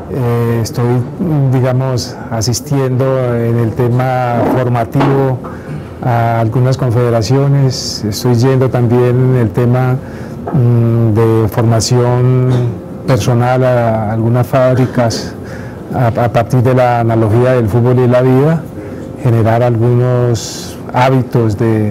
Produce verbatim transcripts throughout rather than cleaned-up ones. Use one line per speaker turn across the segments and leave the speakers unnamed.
Eh, estoy, digamos, asistiendo en el tema formativo a algunas confederaciones, estoy yendo también en el tema mmm, de formación personal a algunas fábricas a, a partir de la analogía del fútbol y la vida, generar algunos hábitos de,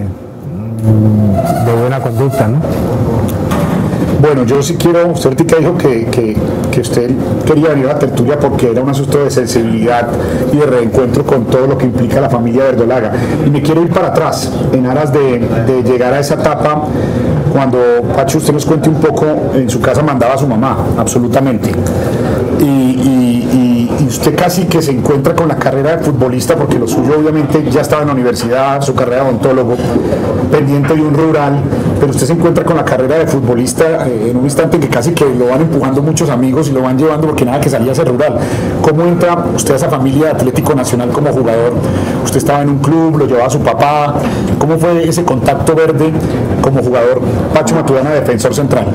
de buena conducta, ¿no?
Bueno, yo sí quiero, usted ahorita dijo que, que, que usted quería venir a la tertulia porque era un asunto de sensibilidad y de reencuentro con todo lo que implica la familia Verdolaga. Y me quiero ir para atrás, en aras de, de llegar a esa etapa cuando, Pacho, usted nos cuente un poco, en su casa mandaba a su mamá, absolutamente. Y, y, y, y usted casi que se encuentra con la carrera de futbolista, porque lo suyo obviamente ya estaba en la universidad, su carrera de odontólogo, pendiente de un rural, pero usted se encuentra con la carrera de futbolista eh, en un instante que casi que lo van empujando muchos amigos y lo van llevando porque nada que salía a ser rural. ¿Cómo entra usted a esa familia de Atlético Nacional como jugador? Usted estaba en un club, lo llevaba a su papá. ¿Cómo fue ese contacto verde como jugador Pacho Maturana, defensor central?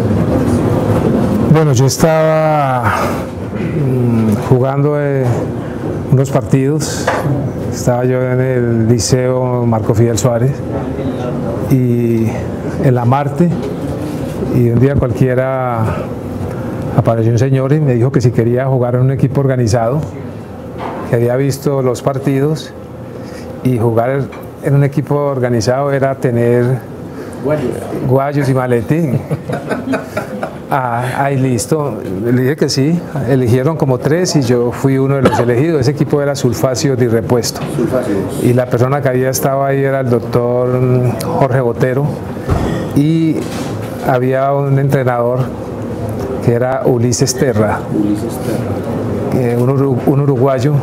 Bueno, yo estaba mmm, jugando eh, unos partidos, estaba yo en el Liceo Marco Fidel Suárez y en la Marte, y un día cualquiera apareció un señor y me dijo que si quería jugar en un equipo organizado, que había visto los partidos, y jugar en un equipo organizado era tener guayos, guayos y maletín. Ah, ahí listo, le dije que sí, eligieron como tres y yo fui uno de los elegidos. Ese equipo era Sulfacios de Repuesto. Sulfacios. Y la persona que había estado ahí era el doctor Jorge Botero, y había un entrenador que era Ulises Terra, Ulises Terra. Eh, un, uru, un uruguayo,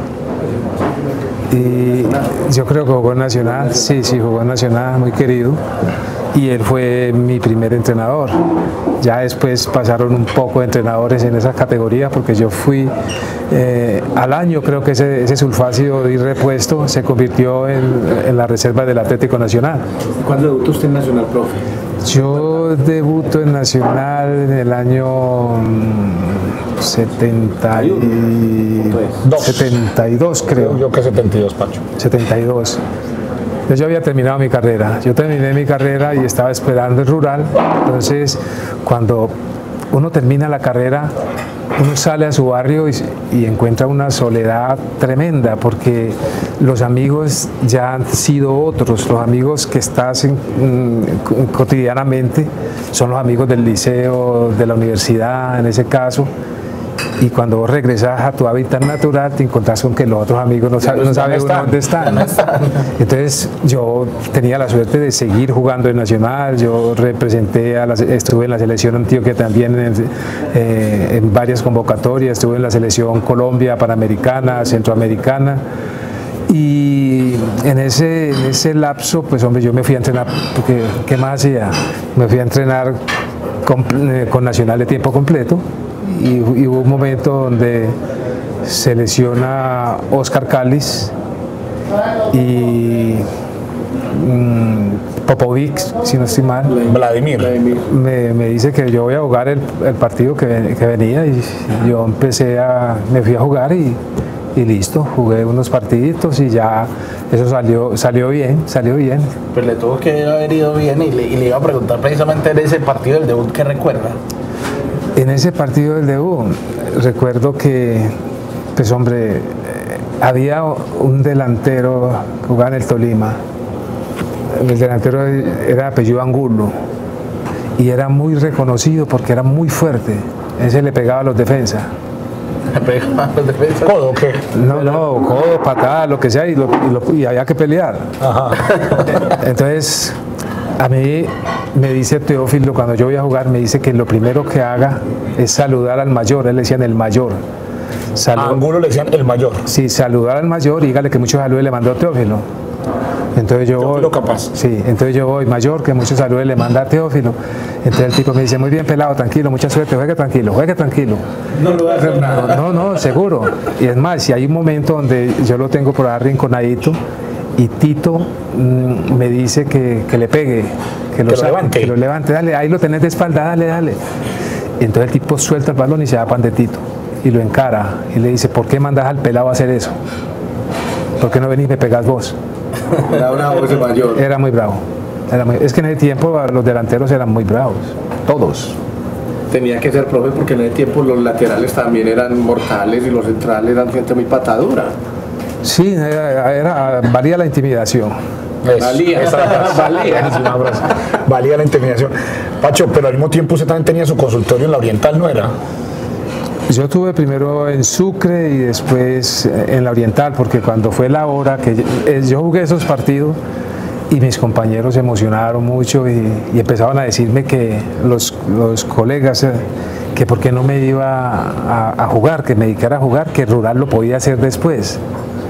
y yo creo que jugó en Nacional, sí, sí, jugó en Nacional, muy querido. Y él fue mi primer entrenador. Ya después pasaron un poco de entrenadores en esa categoría, porque yo fui eh, al año, creo que ese, ese sulfacio de repuesto se convirtió en, en la reserva del Atlético Nacional.
¿Cuándo debutó usted en Nacional, profe?
Yo debuto en Nacional en el año setenta y dos, setenta y dos creo.
Yo que setenta y dos, Pacho.
setenta y dos. Yo había terminado mi carrera, yo terminé mi carrera y estaba esperando el rural. Entonces, cuando uno termina la carrera, uno sale a su barrio y, y encuentra una soledad tremenda, porque los amigos ya han sido otros, los amigos que estás en, en, cotidianamente son los amigos del liceo, de la universidad en ese caso. Y cuando vos regresas a tu hábitat natural, te encontrás con que los otros amigos no, saben, no saben dónde están. Entonces yo tenía la suerte de seguir jugando en Nacional. Yo representé, a la, estuve en la selección Antioquia también en, eh, en varias convocatorias, estuve en la selección Colombia, Panamericana, Centroamericana. Y en ese, en ese lapso, pues hombre, yo me fui a entrenar, porque ¿qué más hacía? Me fui a entrenar con, eh, con Nacional de tiempo completo. Y, y hubo un momento donde se lesiona Oscar Cáliz y mmm, Popovic, si no estoy mal,
Vladimir,
me, me dice que yo voy a jugar el, el partido que, que venía, y yo empecé a, me fui a jugar y, y listo, jugué unos partiditos y ya eso salió, salió bien, salió bien.
Pues le tuvo que haber ido bien, y le, y le iba a preguntar precisamente en ese partido del debut, ¿qué recuerda?
En ese partido del debut, recuerdo que, pues hombre, había un delantero que jugaba en el Tolima. El delantero era apellido Angulo y era muy reconocido porque era muy fuerte. Ese le pegaba a los defensas.
¿Le pegaba a los defensas?
¿Codo o qué?
No, no, codo, patada, lo que sea, y, lo, y, lo, y había que pelear. Ajá. Entonces, a mí me dice Teófilo, cuando yo voy a jugar, me dice que lo primero que haga es saludar al mayor. Él le decían el mayor.
Salud. A Angulo le decían el mayor.
Sí, saludar al mayor y dígale que muchos saludos le mandó Teófilo. Entonces yo
Teófilo
voy,
capaz.
Sí, entonces yo voy, mayor, que muchos saludos le manda a Teófilo. Entonces el tipo me dice, muy bien pelado, tranquilo, mucha suerte, juegue tranquilo, juegue tranquilo.
No lo va a hacer nada.
No, no, seguro. Y es más, si hay un momento donde yo lo tengo por ahí arrinconadito, y Tito mmm, me dice que, que le pegue, que lo,
que, lo levante.
que lo levante, dale, ahí lo tenés de espalda, dale, dale. Y entonces el tipo suelta el balón y se va pan de Tito. y lo encara y le dice, ¿por qué mandas al pelado a hacer eso? ¿Por qué no venís y me pegás vos?
Era bravo ese mayor.
Era muy bravo. Era muy, es que en ese tiempo los delanteros eran muy bravos, todos.
Tenía que ser, profe, porque en ese tiempo los laterales también eran mortales y los centrales eran gente muy patadura.
Sí, era, era, valía la intimidación.
Es,
Valía.
esa-
Valía.
buenísima frase. Valía la intimidación. Pacho, pero al mismo tiempo usted también tenía su consultorio en la Oriental, ¿no era?
Yo tuve primero en Sucre y después en la Oriental, porque cuando fue la hora que yo, eh, yo jugué esos partidos y mis compañeros se emocionaron mucho y, y empezaban a decirme que los, los colegas, eh, que por qué no me iba a, a jugar, que me dedicara a jugar, que Rural lo podía hacer después.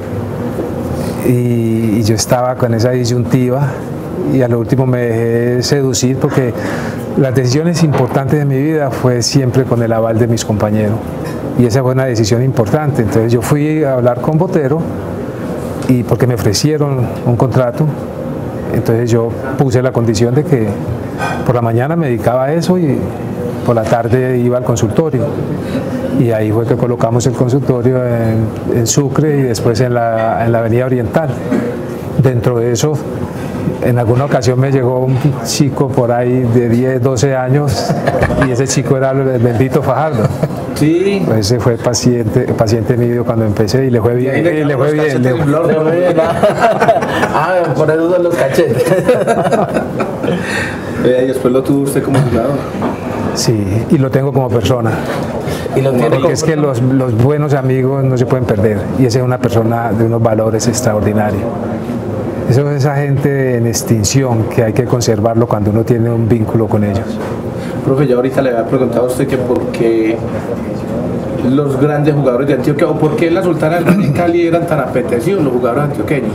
Y, y yo estaba con esa disyuntiva y a lo último me dejé seducir porque las decisiones importantes de mi vida fue siempre con el aval de mis compañeros y esa fue una decisión importante. Entonces yo fui a hablar con Botero y porque me ofrecieron un contrato, entonces yo puse la condición de que por la mañana me dedicaba a eso y por la tarde iba al consultorio. Y ahí fue que colocamos el consultorio en, en Sucre y después en la, en la Avenida Oriental. Dentro de eso, en alguna ocasión me llegó un chico por ahí de diez, doce años y ese chico era el bendito Fajardo.
Sí.
Pues ese fue paciente, paciente mío cuando empecé y le fue bien.
Y ahí
Y le fue bien. le-
Le fue bien, ah, por eso son los cachetes.
Eh, y después lo tuvo usted como jugador.
sí, y lo tengo como persona.
Y lo tiene
Porque es que los, los buenos amigos no se pueden perder y esa es una persona de unos valores extraordinarios. Eso es esa gente en extinción que hay que conservarlo cuando uno tiene un vínculo con ellos.
Profe, ya ahorita le había preguntado a usted que por qué los grandes jugadores de Antioquia o por qué la Sultana del Valle en Cali eran tan apetecidos los jugadores antioqueños.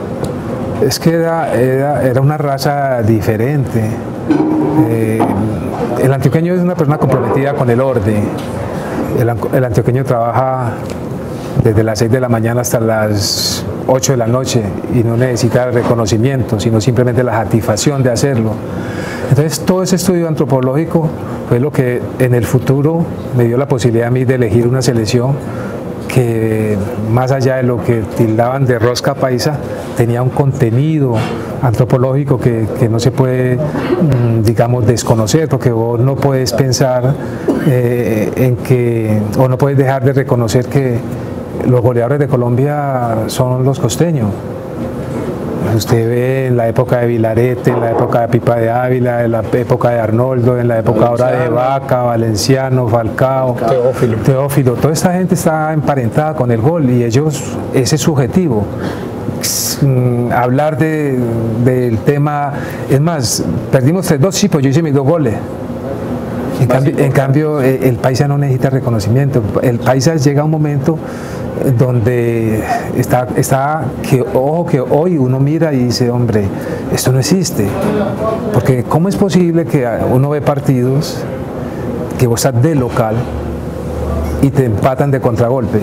Es que era, era, era una raza diferente. Eh, el antioqueño es una persona comprometida con el orden. El, an- el antioqueño trabaja desde las seis de la mañana hasta las ocho de la noche y no necesita reconocimiento, sino simplemente la satisfacción de hacerlo. Entonces todo ese estudio antropológico fue lo que en el futuro me dio la posibilidad a mí de elegir una selección que más allá de lo que tildaban de rosca paisa, tenía un contenido antropológico que, que no se puede, mm, digamos, desconocer, porque vos no puedes pensar eh, en que, o no puedes dejar de reconocer que los goleadores de Colombia son los costeños. Usted ve en la época de Vilarete, en la época de Pipa de Ávila, en la época de Arnoldo, en la época ahora de Vaca, Valenciano, Falcao,
Teófilo.
Teófilo. Toda esta gente está emparentada con el gol y ellos, ese es su objetivo. Mm, Hablar de, del tema, es más, perdimos tres dos, sí, pues yo hice mis dos goles. En cambio, en cambio, eh, el paisa no necesita reconocimiento. El paisa llega a un momento eh, donde está, está que, ojo, que hoy uno mira y dice, hombre, esto no existe. Porque ¿cómo es posible que uno ve partidos que vos estás de local y te empatan de contragolpe?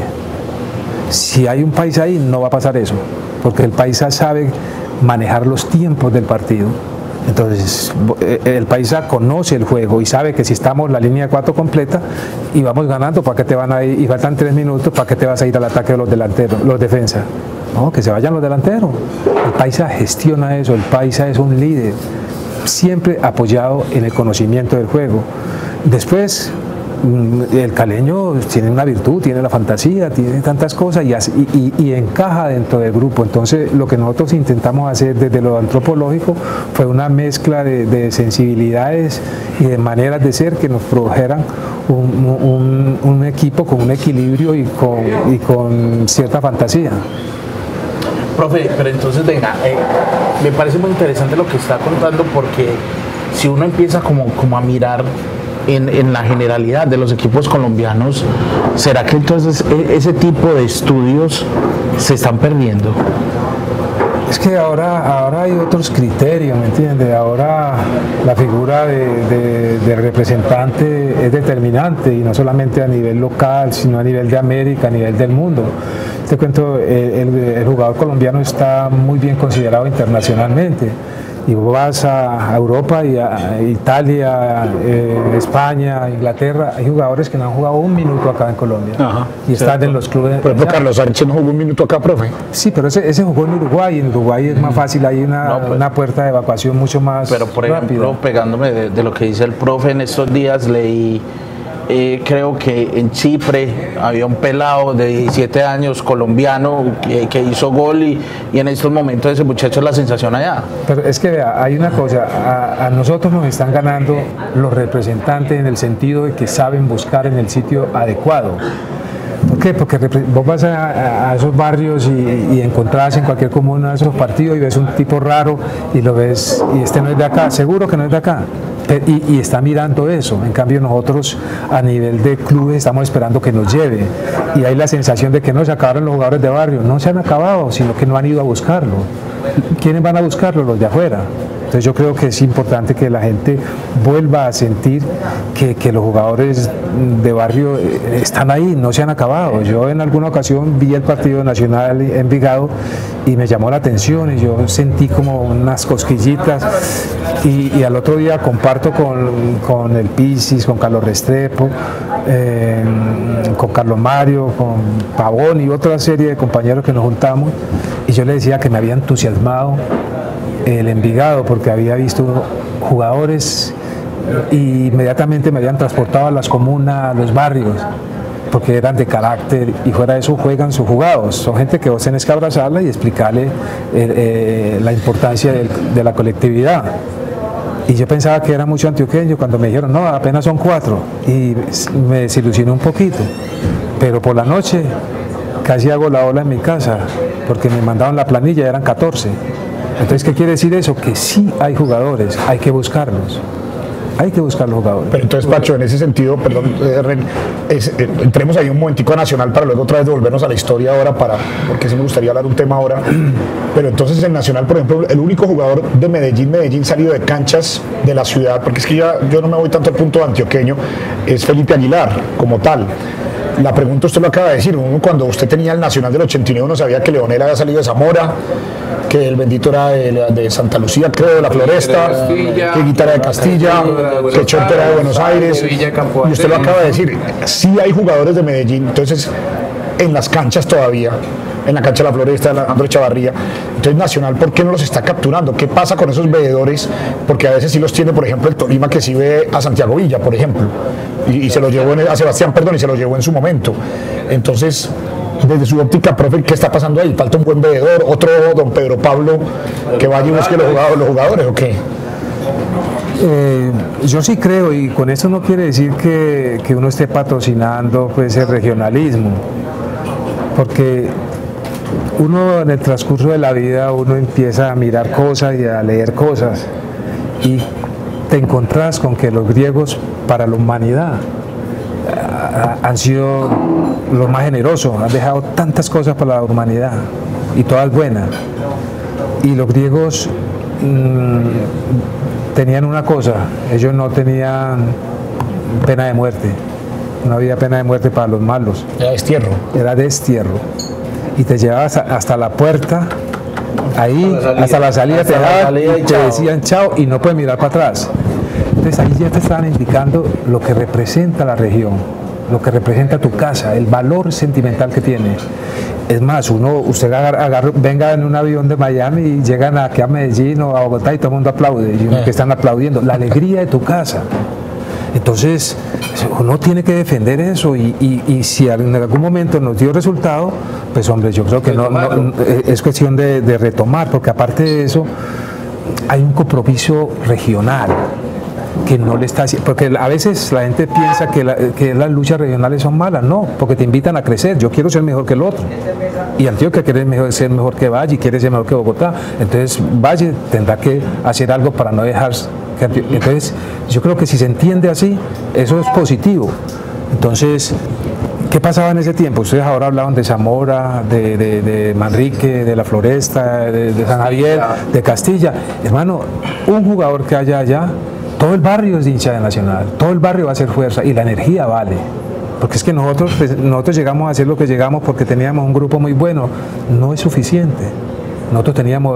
Si hay un paisa ahí, no va a pasar eso. Porque el paisa sabe manejar los tiempos del partido. Entonces, el paisa conoce el juego y sabe que si estamos la línea de cuatro completa y vamos ganando, ¿para qué te van a ir? Y faltan tres minutos, ¿para qué te vas a ir al ataque de los delanteros, los defensas? No, que se vayan los delanteros. El paisa gestiona eso, el paisa es un líder, siempre apoyado en el conocimiento del juego. Después, el caleño tiene una virtud, tiene la fantasía, tiene tantas cosas y, hace- y, y- y encaja dentro del grupo. Entonces, lo que nosotros intentamos hacer desde lo antropológico fue una mezcla de, de sensibilidades y de maneras de ser que nos produjeran un, un- un equipo con un equilibrio y con, y con cierta fantasía.
Profe, pero entonces venga, eh, me parece muy interesante lo que está contando porque si uno empieza como, como a mirar en, en la generalidad de los equipos colombianos, ¿será que entonces e- ese tipo de estudios se están perdiendo?
Es que ahora, ahora hay otros criterios, ¿me entiende? Ahora la figura de, de- de representante es determinante y no solamente a nivel local, sino a nivel de América, a nivel del mundo. Te cuento, el, el- el jugador colombiano está muy bien considerado internacionalmente y vos vas a Europa y a Italia, eh, España, Inglaterra, hay jugadores que no han jugado un minuto acá en Colombia.
Ajá,
y están en los clubes.
Por ejemplo, Carlos Sánchez no jugó un minuto acá, profe.
Sí, pero ese, ese jugó en Uruguay, en Uruguay es más fácil, hay una,
No, pues,
una puerta de evacuación mucho más
Pero por ejemplo,
rápida.
pegándome de, de lo que dice el profe, en estos días leí, eh, creo que en Chipre había un pelado de diecisiete años colombiano que, que hizo gol y, y en estos momentos ese muchacho es la sensación allá.
Pero es que vea, hay una cosa, a, a nosotros nos están ganando los representantes en el sentido de que saben buscar en el sitio adecuado. ¿Por qué? Porque vos vas a, a esos barrios y, y encontrás en cualquier comuna de esos partidos y ves un tipo raro y lo ves y este no es de acá, seguro que no es de acá. Y, y está mirando eso. En cambio nosotros a nivel de clubes estamos esperando que nos lleve y hay la sensación de que no se acabaron los jugadores de barrio. No se han acabado, sino que no han ido a buscarlo. ¿Quiénes van a buscarlo? Los de afuera. Entonces yo creo que es importante que la gente vuelva a sentir que, que los jugadores de barrio están ahí, no se han acabado. Yo en alguna ocasión vi el partido nacional en Envigado y me llamó la atención y yo sentí como unas cosquillitas y, y al otro día comparto con, con el Pisis, con Carlos Restrepo, eh, con Carlos Mario, con Pavón y otra serie de compañeros que nos juntamos y yo le decía que me había entusiasmado el Envigado porque había visto jugadores y inmediatamente me habían transportado a las comunas, a los barrios, porque eran de carácter y fuera de eso juegan sus jugados. Son gente que vos tenés que abrazarla y explicarle eh, eh, la importancia de, de la colectividad. Y yo pensaba que era mucho antioqueño cuando me dijeron, no, apenas son cuatro. Y me desilusioné un poquito. Pero por la noche casi hago la ola en mi casa, porque me mandaron la planilla, eran catorce. Entonces, ¿qué quiere decir eso? Que sí hay jugadores, hay que buscarlos. Hay que buscar los jugadores.
Pero entonces, Pacho, en ese sentido, perdón, eh, Ren, es, eh, entremos ahí un momentico a Nacional para luego otra vez devolvernos a la historia ahora, para, porque sí me gustaría hablar un tema ahora. Pero entonces en Nacional, por ejemplo, el único jugador de Medellín, Medellín salido de canchas de la ciudad, porque es que ya yo no me voy tanto al punto de antioqueño, es Felipe Aguilar, como tal. La pregunta usted lo acaba de decir, uno cuando usted tenía el Nacional del ochenta y nueve uno sabía que Leonel había salido de Zamora, que el bendito era de, de Santa Lucía, creo, de la Floresta, que Guitarra de Castilla, que Chonto era de Buenos Aires, y usted lo acaba de decir, sí hay jugadores de Medellín, entonces en las canchas todavía, en la cancha de la Floresta, de la Andrés Chavarría. Entonces Nacional, ¿por qué no los está capturando? ¿Qué pasa con esos veedores? Porque a veces sí los tiene, por ejemplo, el Tolima, que sí ve a Santiago Villa, por ejemplo, y, y se lo llevó en, a Sebastián, perdón, y se lo llevó en su momento. Entonces, desde su óptica, profe, ¿qué está pasando ahí? ¿Falta un buen veedor? ¿Otro don Pedro Pablo que vaya y busque los jugadores, los jugadores o qué?
Eh, yo sí creo, y con eso no quiere decir que, que uno esté patrocinando pues, el regionalismo, porque uno en el transcurso de la vida uno empieza a mirar cosas y a leer cosas y te encontrás con que los griegos para la humanidad han sido los más generosos, han dejado tantas cosas para la humanidad y todas buenas. Y los griegos mmm, tenían una cosa, ellos no tenían pena de muerte, no había pena de muerte para los malos.
Era destierro.
Era destierro. Y te llevabas hasta la puerta, ahí, hasta la salida, hasta la salida te, daban, y te decían chao y no puedes mirar para atrás. Entonces ahí ya te estaban indicando lo que representa la región, lo que representa tu casa, el valor sentimental que tiene. Es más, uno, usted agarra, agarra, venga en un avión de Miami y llegan aquí a Medellín o a Bogotá y todo el mundo aplaude, y uno que están aplaudiendo, la alegría de tu casa. Entonces, uno tiene que defender eso y, y, y si en algún momento nos dio resultado, pues hombre, yo creo que no, no es cuestión de, de retomar, porque aparte de eso, hay un compromiso regional que no le está haciendo, porque a veces la gente piensa que, la, que las luchas regionales son malas, no, porque te invitan a crecer, yo quiero ser mejor que el otro, y Antioquia quiere mejor, ser mejor que Valle, quiere ser mejor que Bogotá, entonces Valle tendrá que hacer algo para no dejar que, entonces yo creo que si se entiende así, eso es positivo. Entonces, ¿qué pasaba en ese tiempo? Ustedes ahora hablaban de Zamora, de, de, de Manrique, de la Floresta, de, de San Javier, de Castilla, hermano, un jugador que haya allá, todo el barrio es de hincha de Nacional, todo el barrio va a hacer fuerza y la energía vale, porque es que nosotros, pues, nosotros llegamos a hacer lo que llegamos porque teníamos un grupo muy bueno, no es suficiente. Nosotros teníamos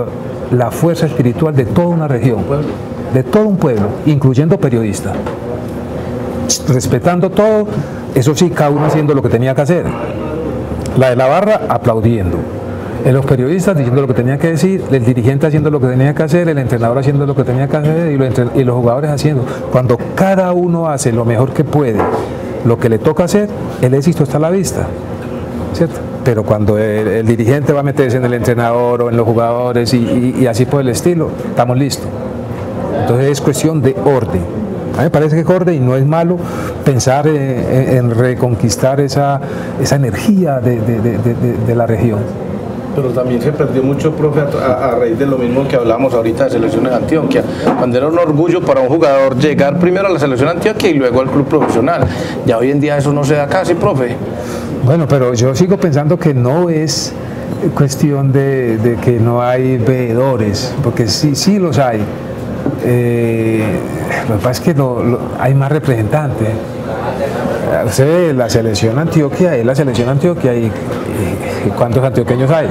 la fuerza espiritual de toda una región, de todo un pueblo, incluyendo periodistas. Respetando todo, eso sí, cada uno haciendo lo que tenía que hacer. La de la barra aplaudiendo, los periodistas diciendo lo que tenía que decir, el dirigente haciendo lo que tenía que hacer, el entrenador haciendo lo que tenía que hacer y los, y los jugadores haciendo. Cuando cada uno hace lo mejor que puede, lo que le toca hacer, el éxito está a la vista, ¿cierto? Pero cuando el, el dirigente va a meterse en el entrenador o en los jugadores y, y, y así por el estilo, estamos listos. Entonces es cuestión de orden. A mí me parece que es orden y no es malo pensar en, en reconquistar esa, esa energía de, de, de, de, de la región.
Pero también se perdió mucho, profe, a, a raíz de lo mismo que hablábamos ahorita de selecciones de Antioquia, cuando era un orgullo para un jugador llegar primero a la selección de Antioquia y luego al club profesional. Ya hoy en día eso no se da casi, profe.
Bueno, pero yo sigo pensando que no es cuestión de, de que no hay veedores, porque sí, sí los hay. Eh, lo que pasa es que lo, lo, hay más representantes. Usted ve, la selección Antioquia es la selección Antioquia y, y, y ¿cuántos antioqueños hay?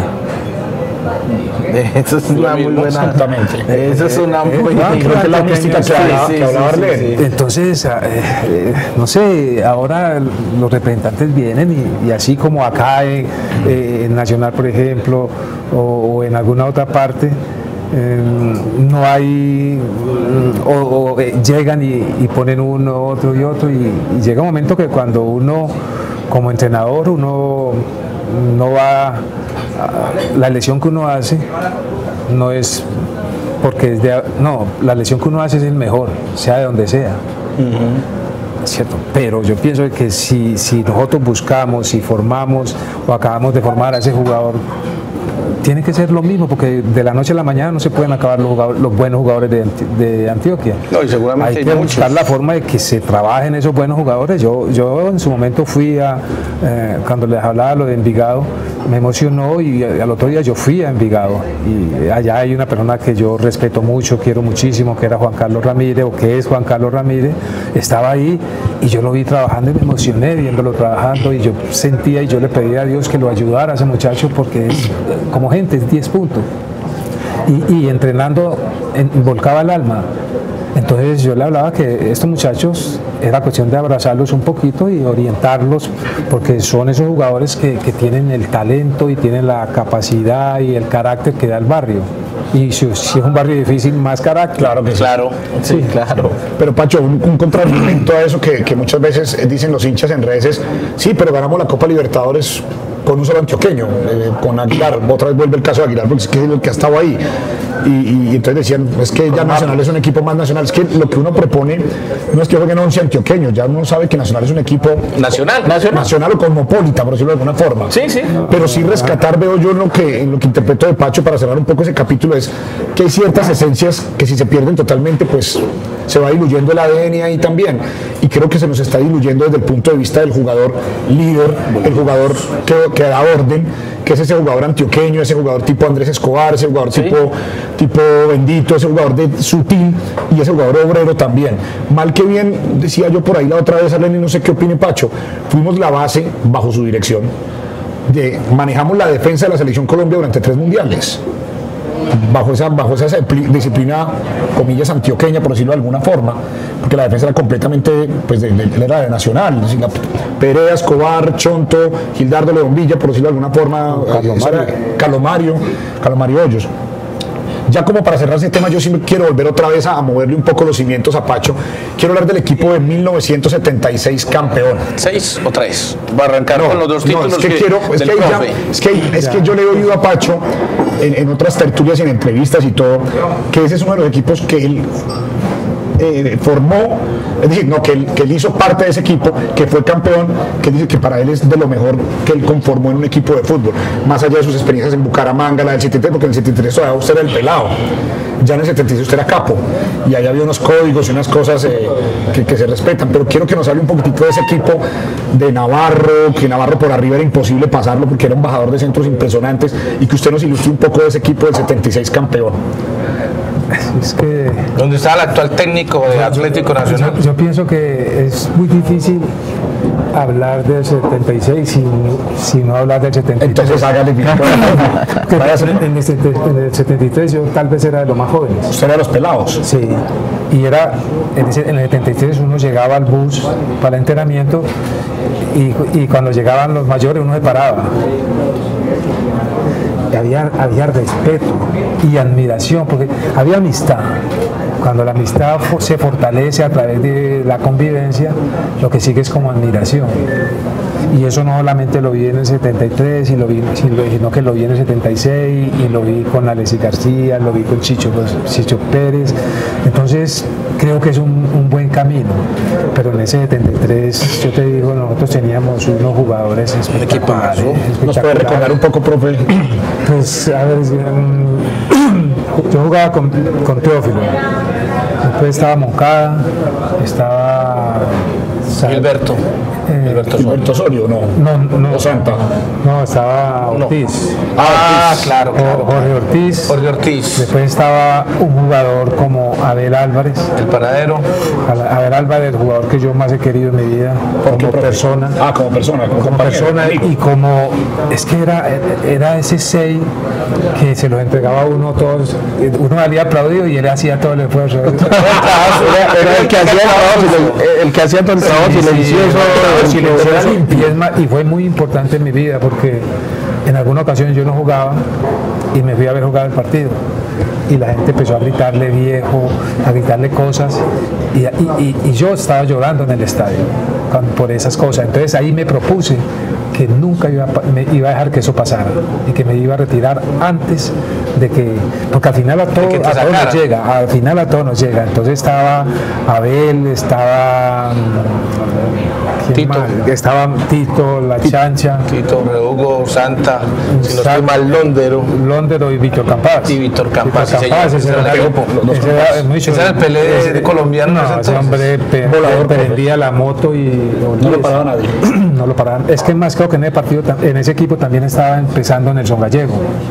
Eso es una muy buena.
Exactamente.
Eso es una muy buena.
Creo que la mística que hablaba, que hablaba Arlen.
Entonces, eh, eh, no sé, ahora los representantes vienen y, y así como acá en, eh, en Nacional, por ejemplo, o, o en alguna otra parte, Eh, no hay o, o eh, llegan y, y ponen uno, otro y otro y, y llega un momento que cuando uno como entrenador uno no va a, la elección que uno hace no es porque es de, no, la elección que uno hace es el mejor, sea de donde sea. Uh-huh. ¿Cierto? Pero yo pienso que si, si nosotros buscamos, si formamos o acabamos de formar a ese jugador, tiene que ser lo mismo, porque de la noche a la mañana no se pueden acabar los, jugadores, los buenos jugadores de, de Antioquia.
No, y seguramente
hay que
hay
buscar
muchos.
La forma de que se trabajen esos buenos jugadores. Yo, yo en su momento fui a, eh, cuando les hablaba lo de Envigado, me emocionó y al otro día yo fui a Envigado y allá hay una persona que yo respeto mucho, quiero muchísimo, que era Juan Carlos Ramírez, o que es Juan Carlos Ramírez, estaba ahí y yo lo vi trabajando y me emocioné viéndolo trabajando y yo sentía y yo le pedía a Dios que lo ayudara a ese muchacho porque es, como gente, es diez puntos y, y entrenando en, volcaba el alma. Entonces yo le hablaba que estos muchachos era cuestión de abrazarlos un poquito y orientarlos, porque son esos jugadores que, que tienen el talento y tienen la capacidad y el carácter que da el barrio. Y si, si es un barrio difícil, más carácter.
Claro que sí.
Claro, sí, claro.
Pero Pacho, un, un contraargumento a eso que, que muchas veces dicen los hinchas en redes es, sí, pero ganamos la Copa Libertadores con un solo antioqueño, eh, con Aguilar. Otra vez vuelve el caso de Aguilar, porque es que es el que ha estado ahí. Y, y, y entonces decían, es que ya Nacional es un equipo más nacional. Es que lo que uno propone no es que jueguen once antioqueños, ya uno sabe que Nacional es un equipo
Nacional, nacional.
nacional o cosmopolita, por decirlo de alguna forma.
Sí, sí.
Pero sí rescatar, veo yo en lo que, en lo que interpreto de Pacho, para cerrar un poco ese capítulo, es que hay ciertas esencias que si se pierden totalmente, pues se va diluyendo el A D N ahí también. Y creo que se nos está diluyendo desde el punto de vista del jugador líder, el jugador que, que da orden, que es ese jugador antioqueño, ese jugador tipo Andrés Escobar, ese jugador ¿sí? tipo, tipo Bendito, ese jugador de sutil y ese jugador obrero también. Mal que bien, decía yo por ahí la otra vez, Arlen, y no sé qué opine Pacho, fuimos la base bajo su dirección, de, manejamos la defensa de la Selección Colombia durante tres mundiales. Bajo esa, bajo esa disciplina, comillas, antioqueña, por decirlo de alguna forma, porque la defensa era completamente, pues, de, de, era de Nacional, es decir, la, Perea, Escobar, Chonto, Gildardo León Villa, por decirlo de alguna forma, Calomario, Calomario Hoyos. Ya como para cerrar ese tema, yo sí quiero volver otra vez a, a moverle un poco los cimientos a Pacho. Quiero hablar del equipo de mil novecientos setenta y seis campeón.
¿Seis o tres? Va a arrancar
no,
con los dos títulos.
No, es que,
que,
quiero, es
del
que,
profe.
ya, es que, es que yo le he oído a Pacho en, en otras tertulias y en entrevistas y todo, que ese es uno de los equipos que él eh, formó, es decir, no, que él, que él hizo parte de ese equipo, que fue campeón, que dice que para él es de lo mejor que él conformó en un equipo de fútbol, más allá de sus experiencias en Bucaramanga, la del setenta y tres, porque en el setenta y tres todavía usted era el pelado, ya en el setenta y seis usted era capo, y ahí había unos códigos y unas cosas eh, que, que se respetan, pero quiero que nos hable un poquitito de ese equipo de Navarro, que Navarro por arriba era imposible pasarlo porque era un bajador de centros impresionantes, y que usted nos ilustre un poco de ese equipo del setenta y seis campeón.
Es que
¿dónde está el actual técnico de Atlético Nacional?
Yo, yo pienso que es muy difícil hablar del setenta y seis sin, sin no hablar del setenta y tres.
Entonces hágale mi
Que vaya a ser- en, el, sete- en el setenta y tres yo tal vez era de los más jóvenes.
Usted era de los pelados.
Sí, y era, en, ese- en el setenta y tres uno llegaba al bus para el entrenamiento y, y cuando llegaban los mayores uno se paraba. Y había, había respeto y admiración, porque había amistad. Cuando la amistad fo- se fortalece a través de la convivencia, lo que sigue es como admiración. Y eso no solamente lo vi en el setenta y tres, y lo vi, sino que lo vi en el setenta y seis, y lo vi con Alexis García, lo vi con Chicho, pues, Chicho Pérez. Entonces, creo que es un, un buen camino. Pero en ese setenta y tres, yo te digo, nosotros teníamos unos jugadores espectaculares.
¿Nos puede recordar un poco, profe?
Pues, a ver, mm, yo jugaba con, con Teófilo. Después estaba Moncada, estaba...
Gilberto.
Eh,
Gilberto Soria.
Gilberto Osorio, no.
No, no,
O Santa.
no, estaba Ortiz.
Ah, claro, claro.
Jorge Ortiz.
Jorge Ortiz.
Después estaba un jugador como Abel Álvarez.
El panadero.
Abel Álvarez, el jugador que yo más he querido en mi vida,
¿Por qué,
como
profe?
persona.
Ah, como persona, como,
Como
compañero,
persona
amigo.
y como es que era, era ese seis que se los entregaba a uno todos, uno salía aplaudido y él hacía todo el esfuerzo.
Era, era el que hacía el trabajo, silen- el que hacía todo el trabajo
Sí, sí,
silencioso.
era silencioso,
silencioso.
limpieza, y fue muy importante en mi vida porque en alguna ocasión yo no jugaba y me fui a ver jugar el partido y la gente empezó a gritarle viejo, a gritarle cosas y, y- y- y yo estaba llorando en el estadio con- por esas cosas. Entonces ahí me propuse que nunca iba a, pa- me iba a dejar que eso pasara y que me iba a retirar antes de que, porque al final a, todo,
que te
a todos nos
sacaran.
llega, al final a todos nos llega. Entonces estaba Abel, estaba ¿quién
Tito.
más? Estaba Tito, La Chancha,
Tito, Hugo, Santa, si no estoy
Santa.
mal, Londero.
Londero y Víctor Campas.
Y Víctor Campas,
Víctor
sí,
Campas,
señor.
ese
Ese
era
era el
el
grupo, los dos
ese era
Campas.
mucho-
Ese era el Pelé
ese-
colombiano en ese
No, ese
entonces.
hombre pe-
Volador,
prendía la moto y
No lo paraba nadie.
no lo paraban. Es que más creo que en ese partido, tam- en ese equipo también estaba empezando Nelson Gallego.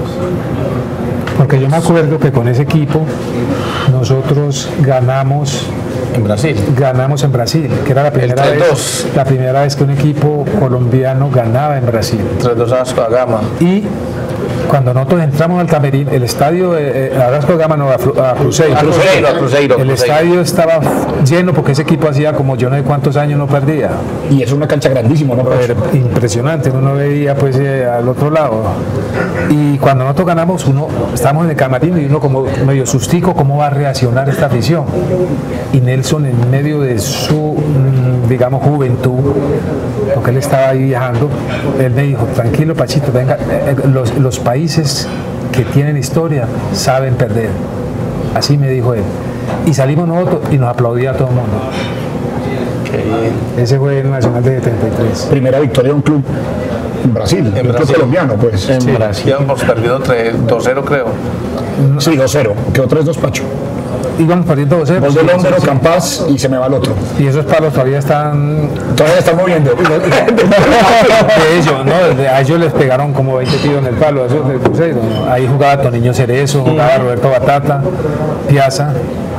Porque yo me acuerdo que con ese equipo nosotros ganamos
En Brasil.
ganamos en Brasil, que era la primera
tres
vez
dos.
la primera vez que un equipo colombiano ganaba en Brasil.
tres dos a Vasco da Gama.
Y cuando nosotros entramos al camerín, el estadio, eh, eh, a Vasco da Gama no, a, Fru- a Cruzeiro.
A Cruzeiro, a Cruzeiro.
El
Cruzeiro.
estadio estaba lleno porque ese equipo hacía como yo no sé cuántos años no perdía.
Y es una cancha grandísima, ¿no?
Era impresionante, uno veía pues eh, al otro lado. Y cuando nosotros ganamos, uno estábamos en el camarín y uno como medio sustico cómo va a reaccionar esta afición. Y Nelson en medio de su, mm, digamos, juventud, porque él estaba ahí viajando, él me dijo, tranquilo Pachito, venga, eh, eh, los, los países que tienen historia saben perder. Así me dijo él. Y salimos nosotros y nos aplaudía a todo el mundo.
Qué bien.
Ese fue el Nacional de setenta y tres.
Primera victoria de un club en Brasil, un club
Brasil.
colombiano, pues.
En Brasil. Íbamos perdiendo dos cero, creo.
Sí, dos cero. Quedó tres dos, Pacho.
Íbamos perdiendo dos cero.
Gol de
Sí,
Londero,
sí, sí.
Campas y se me va el otro.
Y esos palos todavía están
Todavía está moviendo.
de ellos, ¿no? De- A ellos les pegaron como veinte tiros en el palo, a esos del Cruzeiro, ¿no? Ahí jugaba Toniño Cerezo, jugaba Roberto Batata, Piazza.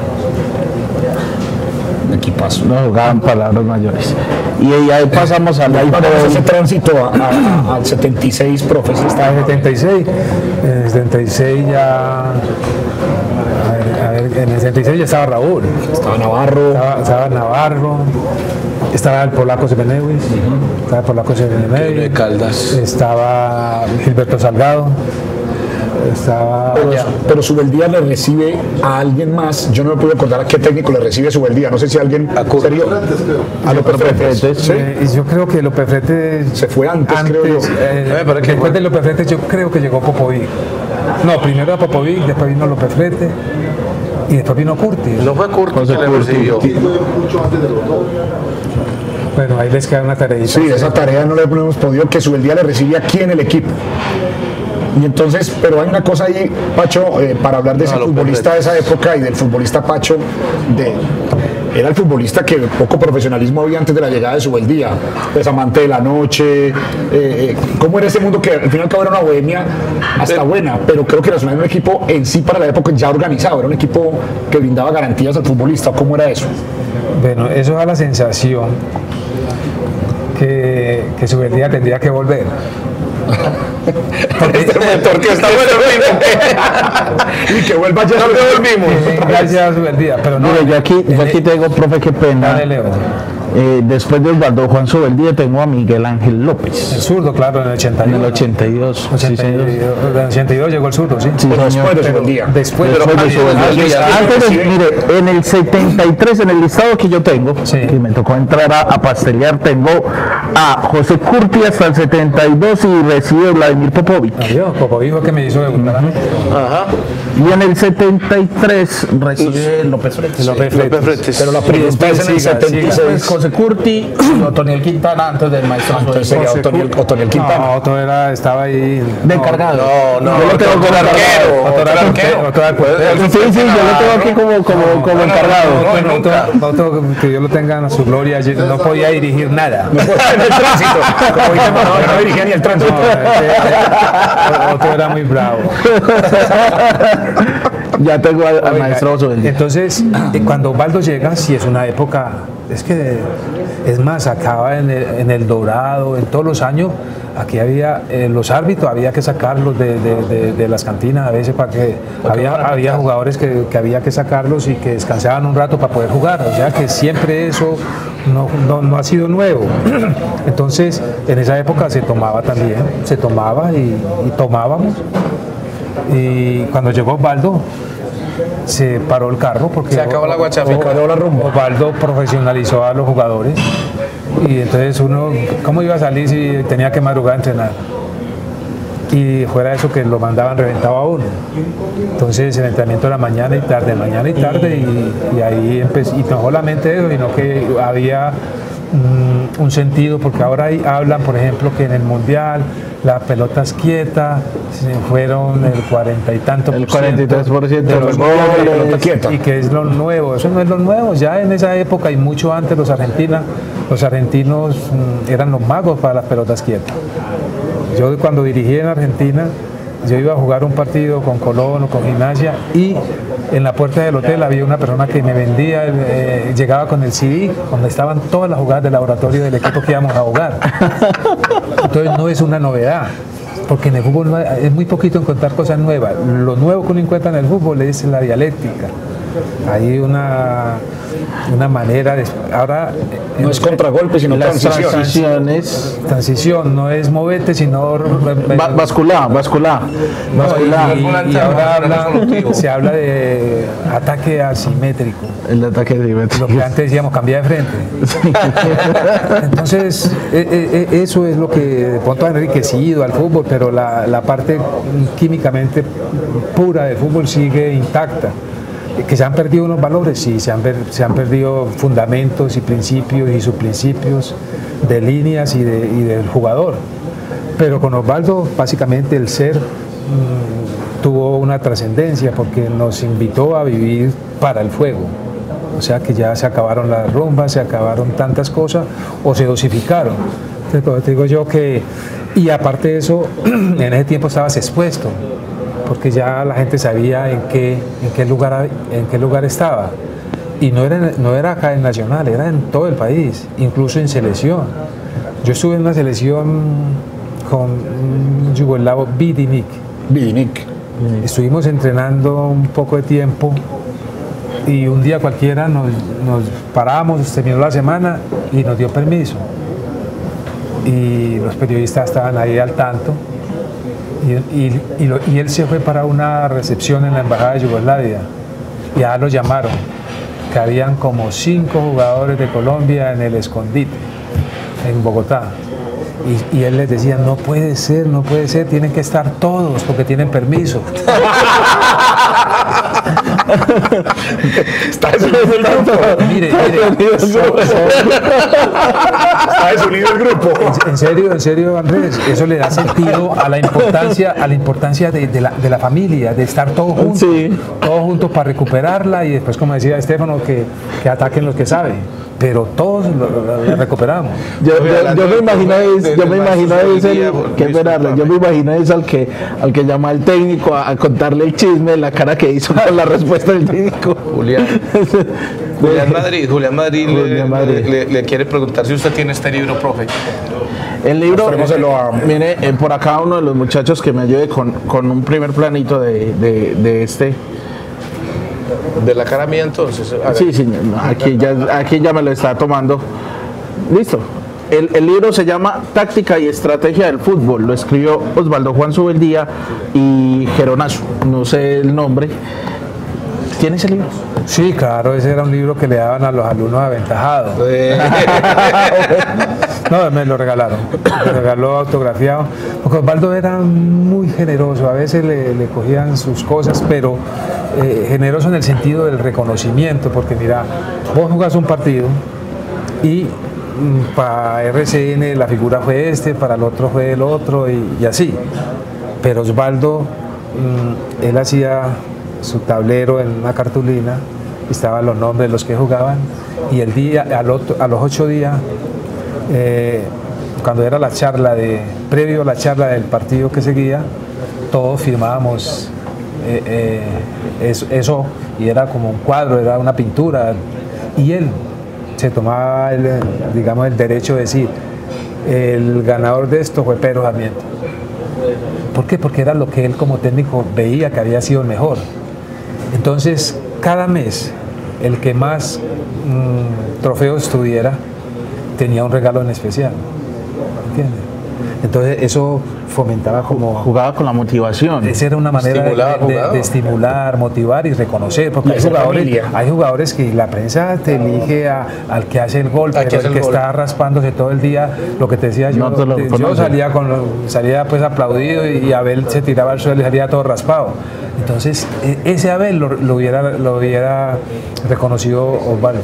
Equipazo.
No jugaban palabras mayores. Y ahí, ahí pasamos al
Ahí
equipo
vamos a ese
de-
tránsito a- a- a- al setenta y seis, profe. sí
Estaba
está-
en setenta y seis, en el setenta y seis ya. A ver, a ver, en el setenta y seis ya estaba Raúl,
Estaba Navarro.
estaba, estaba Navarro, estaba el polaco Semenewis, estaba el polaco
De
Semenewis,
Caldas.
estaba Gilberto Salgado, estaba.
Pero, pero Subeldía le recibe a alguien más. Yo no me puedo acordar a qué técnico le recibe Subeldía. No sé si alguien.
A Curtis.
serio, a López Fretes. ¿Sí?
Eh, y yo creo que López Fretes
Se fue antes, creo yo.
eh,
Eh, pero es que
después
fue-
de López Fretes yo creo que llegó Popovic. No, primero era Popovic, después vino López Fretes y después vino Curtis.
No fue Curtis que le recibió.
Bueno, ahí les queda una tareita.
Sí, esa tarea no le hemos podido, que Subeldía le recibe aquí en el equipo. Y entonces, pero hay una cosa ahí, Pacho, eh, para hablar de ese
No, lo
futbolista de esa época y del futbolista Pacho, de, era el futbolista que poco profesionalismo había antes de la llegada de Subeldía, pues amante de la noche, eh, eh, cómo era ese mundo que al fin y al cabo era una bohemia hasta buena, pero creo que Nacional era un equipo en sí para la época ya organizado, era un equipo que brindaba garantías al futbolista, ¿cómo era eso?
Bueno, eso da la sensación que, que Subeldía tendría que volver.
Porque, porque está bueno y que vuelva ya, no volvimos.
Gracias a Subeldía, pero no.
Mire, yo aquí, yo aquí tengo, profe, qué pena.
Dale, Leo.
Eh, después de Osvaldo Juan Subeldía tengo a Miguel Ángel López.
El zurdo, claro, en el ochenta y dos.
En el ochenta y dos.
ochenta y dos,
Sí, señor.
en el ochenta y dos llegó el zurdo, sí.
Sí,
Pero
señor.
después de Subeldía.
Después,
Después de Subeldía.
Ah,
Antes de-
sí.
mire, en el setenta y tres, en el listado que yo tengo,
Sí.
que me tocó entrar a, a pastelear, tengo a José Curti hasta el setenta y dos y recibe Vladimir Popovic.
Adiós, Popovic que me hizo debutar a mí.
Ajá.
Y en el setenta y tres recibe López Fretes.
López
López
Fretes.
Fretes.
Pero la primera vez en el
Siga,
setenta y
siga.
seis.
Después José Curti y Otoniel Quintana antes del maestro
Entonces
Subeldía.
sería Otoniel, Otoniel Quintana.
No, otro era, estaba ahí.
De encargado.
No, no,
Yo lo tengo
otro
como
arquero,
encargado.
otro
Otro era
arquero.
portero, otro era portero.
Sí, sí, yo lo tengo aquí como, como, como
no,
encargado.
no,
Bueno,
nunca.
otro, otro que Dios lo tenga en su gloria, yo no podía dirigir nada.
En el tránsito. Como dicen, no, no dirigía ni el tránsito.
No, ese- otro era muy bravo.
Ya tengo al, al
Oiga,
maestro Subeldía.
Entonces, eh, cuando Osvaldo llega, sí es una época, es que, es más, acaba en el, en el Dorado, en todos los años, aquí había, eh, los árbitros había que sacarlos de, de- de- de las cantinas a veces para que, había, había jugadores que, que había que sacarlos y que descansaban un rato para poder jugar, o sea que siempre eso no, no, no ha sido nuevo. Entonces, en esa época se tomaba también, se tomaba y, y tomábamos. Y cuando llegó Osvaldo, se paró el carro porque
Se acabó la guachafica.
Osvaldo profesionalizó a los jugadores y entonces uno, ¿cómo iba a salir si tenía que madrugar a entrenar? Y fuera de eso que lo mandaban reventado a uno. Entonces el entrenamiento era mañana y tarde, mañana y tarde y, y ahí empezó, y no solamente eso, sino que había mm, un sentido, porque ahora hay- hablan, por ejemplo, que en el Mundial la pelota es quieta, se fueron el cuarenta y tanto
El cuarenta y tres por ciento
de
de
los
los
goles,
la pelota quieta.
y que es lo nuevo, eso no es lo nuevo, ya en esa época y mucho antes los argentinos, los argentinos mm, eran los magos para las pelotas quietas. Yo cuando dirigí en Argentina, yo iba a jugar un partido con Colón o con Gimnasia y en la puerta del hotel había una persona que me vendía, eh, llegaba con el C D donde estaban todas las jugadas del laboratorio del equipo que íbamos a jugar. Entonces no es una novedad, porque en el fútbol no hay- es muy poquito encontrar cosas nuevas. Lo nuevo que uno encuentra en el fútbol es la dialéctica. Hay una, una manera de... Ahora,
No es contragolpe, sino
Las
transición.
transiciones.
transición no es moverte, sino...
Va- bascular, bascular.
No,
Bascular.
y, y- y ahora habla- se habla de ataque asimétrico,
El ataque de
lo que antes decíamos cambiar de frente. Entonces, e- e- e- eso es lo que de pronto ha enriquecido al fútbol, pero la, la parte químicamente pura del fútbol sigue intacta. Que se han perdido unos valores, sí, se han, per- se han perdido fundamentos y principios y subprincipios de líneas y, de- y del jugador. Pero con Osvaldo, básicamente el ser mm, tuvo una trascendencia porque nos invitó a vivir para el fuego. O sea que ya se acabaron las rumbas, se acabaron tantas cosas o se dosificaron. Entonces, por eso te digo yo que, y aparte de eso, en ese tiempo estabas expuesto, porque ya la gente sabía en qué, en qué, lugar, en qué lugar estaba. Y no era, no era acá en Nacional, era en todo el país, incluso en selección. Yo estuve en una selección con un yugoslavo, Vidinik.
Vidinik.
Estuvimos entrenando un poco de tiempo y un día cualquiera nos, nos paramos, terminó la semana y nos dio permiso. Y los periodistas estaban ahí al tanto. Y, y- y lo- y él se fue para una recepción en la embajada de Yugoslavia y ya lo llamaron, que habían como cinco jugadores de Colombia en el escondite en Bogotá y, y él les decía, no puede ser, no puede ser, tienen que estar todos porque tienen permiso.
Está desunido el grupo.
Mire, mire,
Está desunido el grupo.
en, en serio, en serio, Andrés, eso le da sentido a la importancia, a la importancia de, de la, de la familia, de estar todos juntos,
Sí.
todos juntos para recuperarla y después, como decía Estefano, que, que ataquen los que saben. pero todos lo, lo recuperamos.
Yo, yo, yo me imagino es, yo me imagino es el, que esperarle, yo me imagino es al que al que llama al técnico a, a contarle el chisme, la cara que hizo con la respuesta del técnico.
Julián. Julián Madrid, Julián Madrid,
Julián Madrid.
Le, le, le quiere preguntar si usted tiene este libro, profe.
El libro,
a...
mire, eh, por acá uno de los muchachos que me ayude con, con un primer planito de, de, de este.
De la cara mía entonces.
Sí, señor, no, aquí, ya, aquí ya me lo está tomando. Listo. El, el libro se llama Táctica y Estrategia del Fútbol. Lo escribió Osvaldo Juan Subeldía y Geronazo. No sé el nombre. ¿Tiene ese libro?
Sí, claro, ese era un libro que le daban a los alumnos aventajados. No, me lo regalaron, me lo regaló autografiado, porque Osvaldo era muy generoso, a veces le, le cogían sus cosas, pero eh, generoso en el sentido del reconocimiento, porque mira, vos jugás un partido y mm, para R C N la figura fue este, para el otro fue el otro y, y así, pero Osvaldo, mm, él hacía su tablero en una cartulina, estaban los nombres de los que jugaban y el día, al otro, a los ocho días, eh, cuando era la charla de, previo a la charla del partido que seguía, todos firmábamos eh, eh, eso, eso y era como un cuadro, era una pintura y él se tomaba el, digamos, el derecho de decir el ganador de esto fue Pedro Sarmiento. ¿Por qué? Porque era lo que él como técnico veía que había sido mejor. Entonces, cada mes, el que más mmm, trofeos tuviera, tenía un regalo en especial. ¿Entiendes? Entonces, eso fomentaba como...
Jugaba con la motivación.
Esa era una manera de, de, de estimular, motivar y reconocer, porque hay jugadores, hay jugadores que la prensa te elige a, al que hace el gol, pero el que gol. está raspándose todo el día, lo que te decía yo, no te yo salía, con, salía pues aplaudido y Abel se tiraba al suelo y salía todo raspado. Entonces, ese Abel lo, lo, hubiera, lo hubiera reconocido Osvaldo.